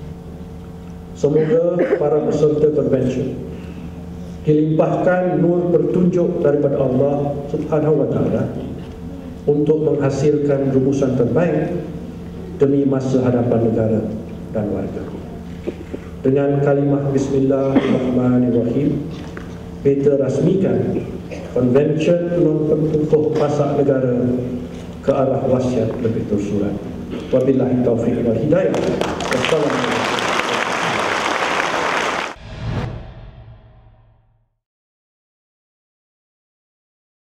Semoga para peserta konvensyen dilimpahkan nur petunjuk daripada Allah Subhanahu wa Ta'ala untuk menghasilkan rumusan terbaik demi masa hadapan negara dan warga. Dengan kalimah Bismillahirrahmanirrahim, kita rasmikan Konvensyen memperkukuh pasak negara ke arah wasiat lebih tersurat. Wabillahi taufiq wal hidayah. Wassalamualaikum.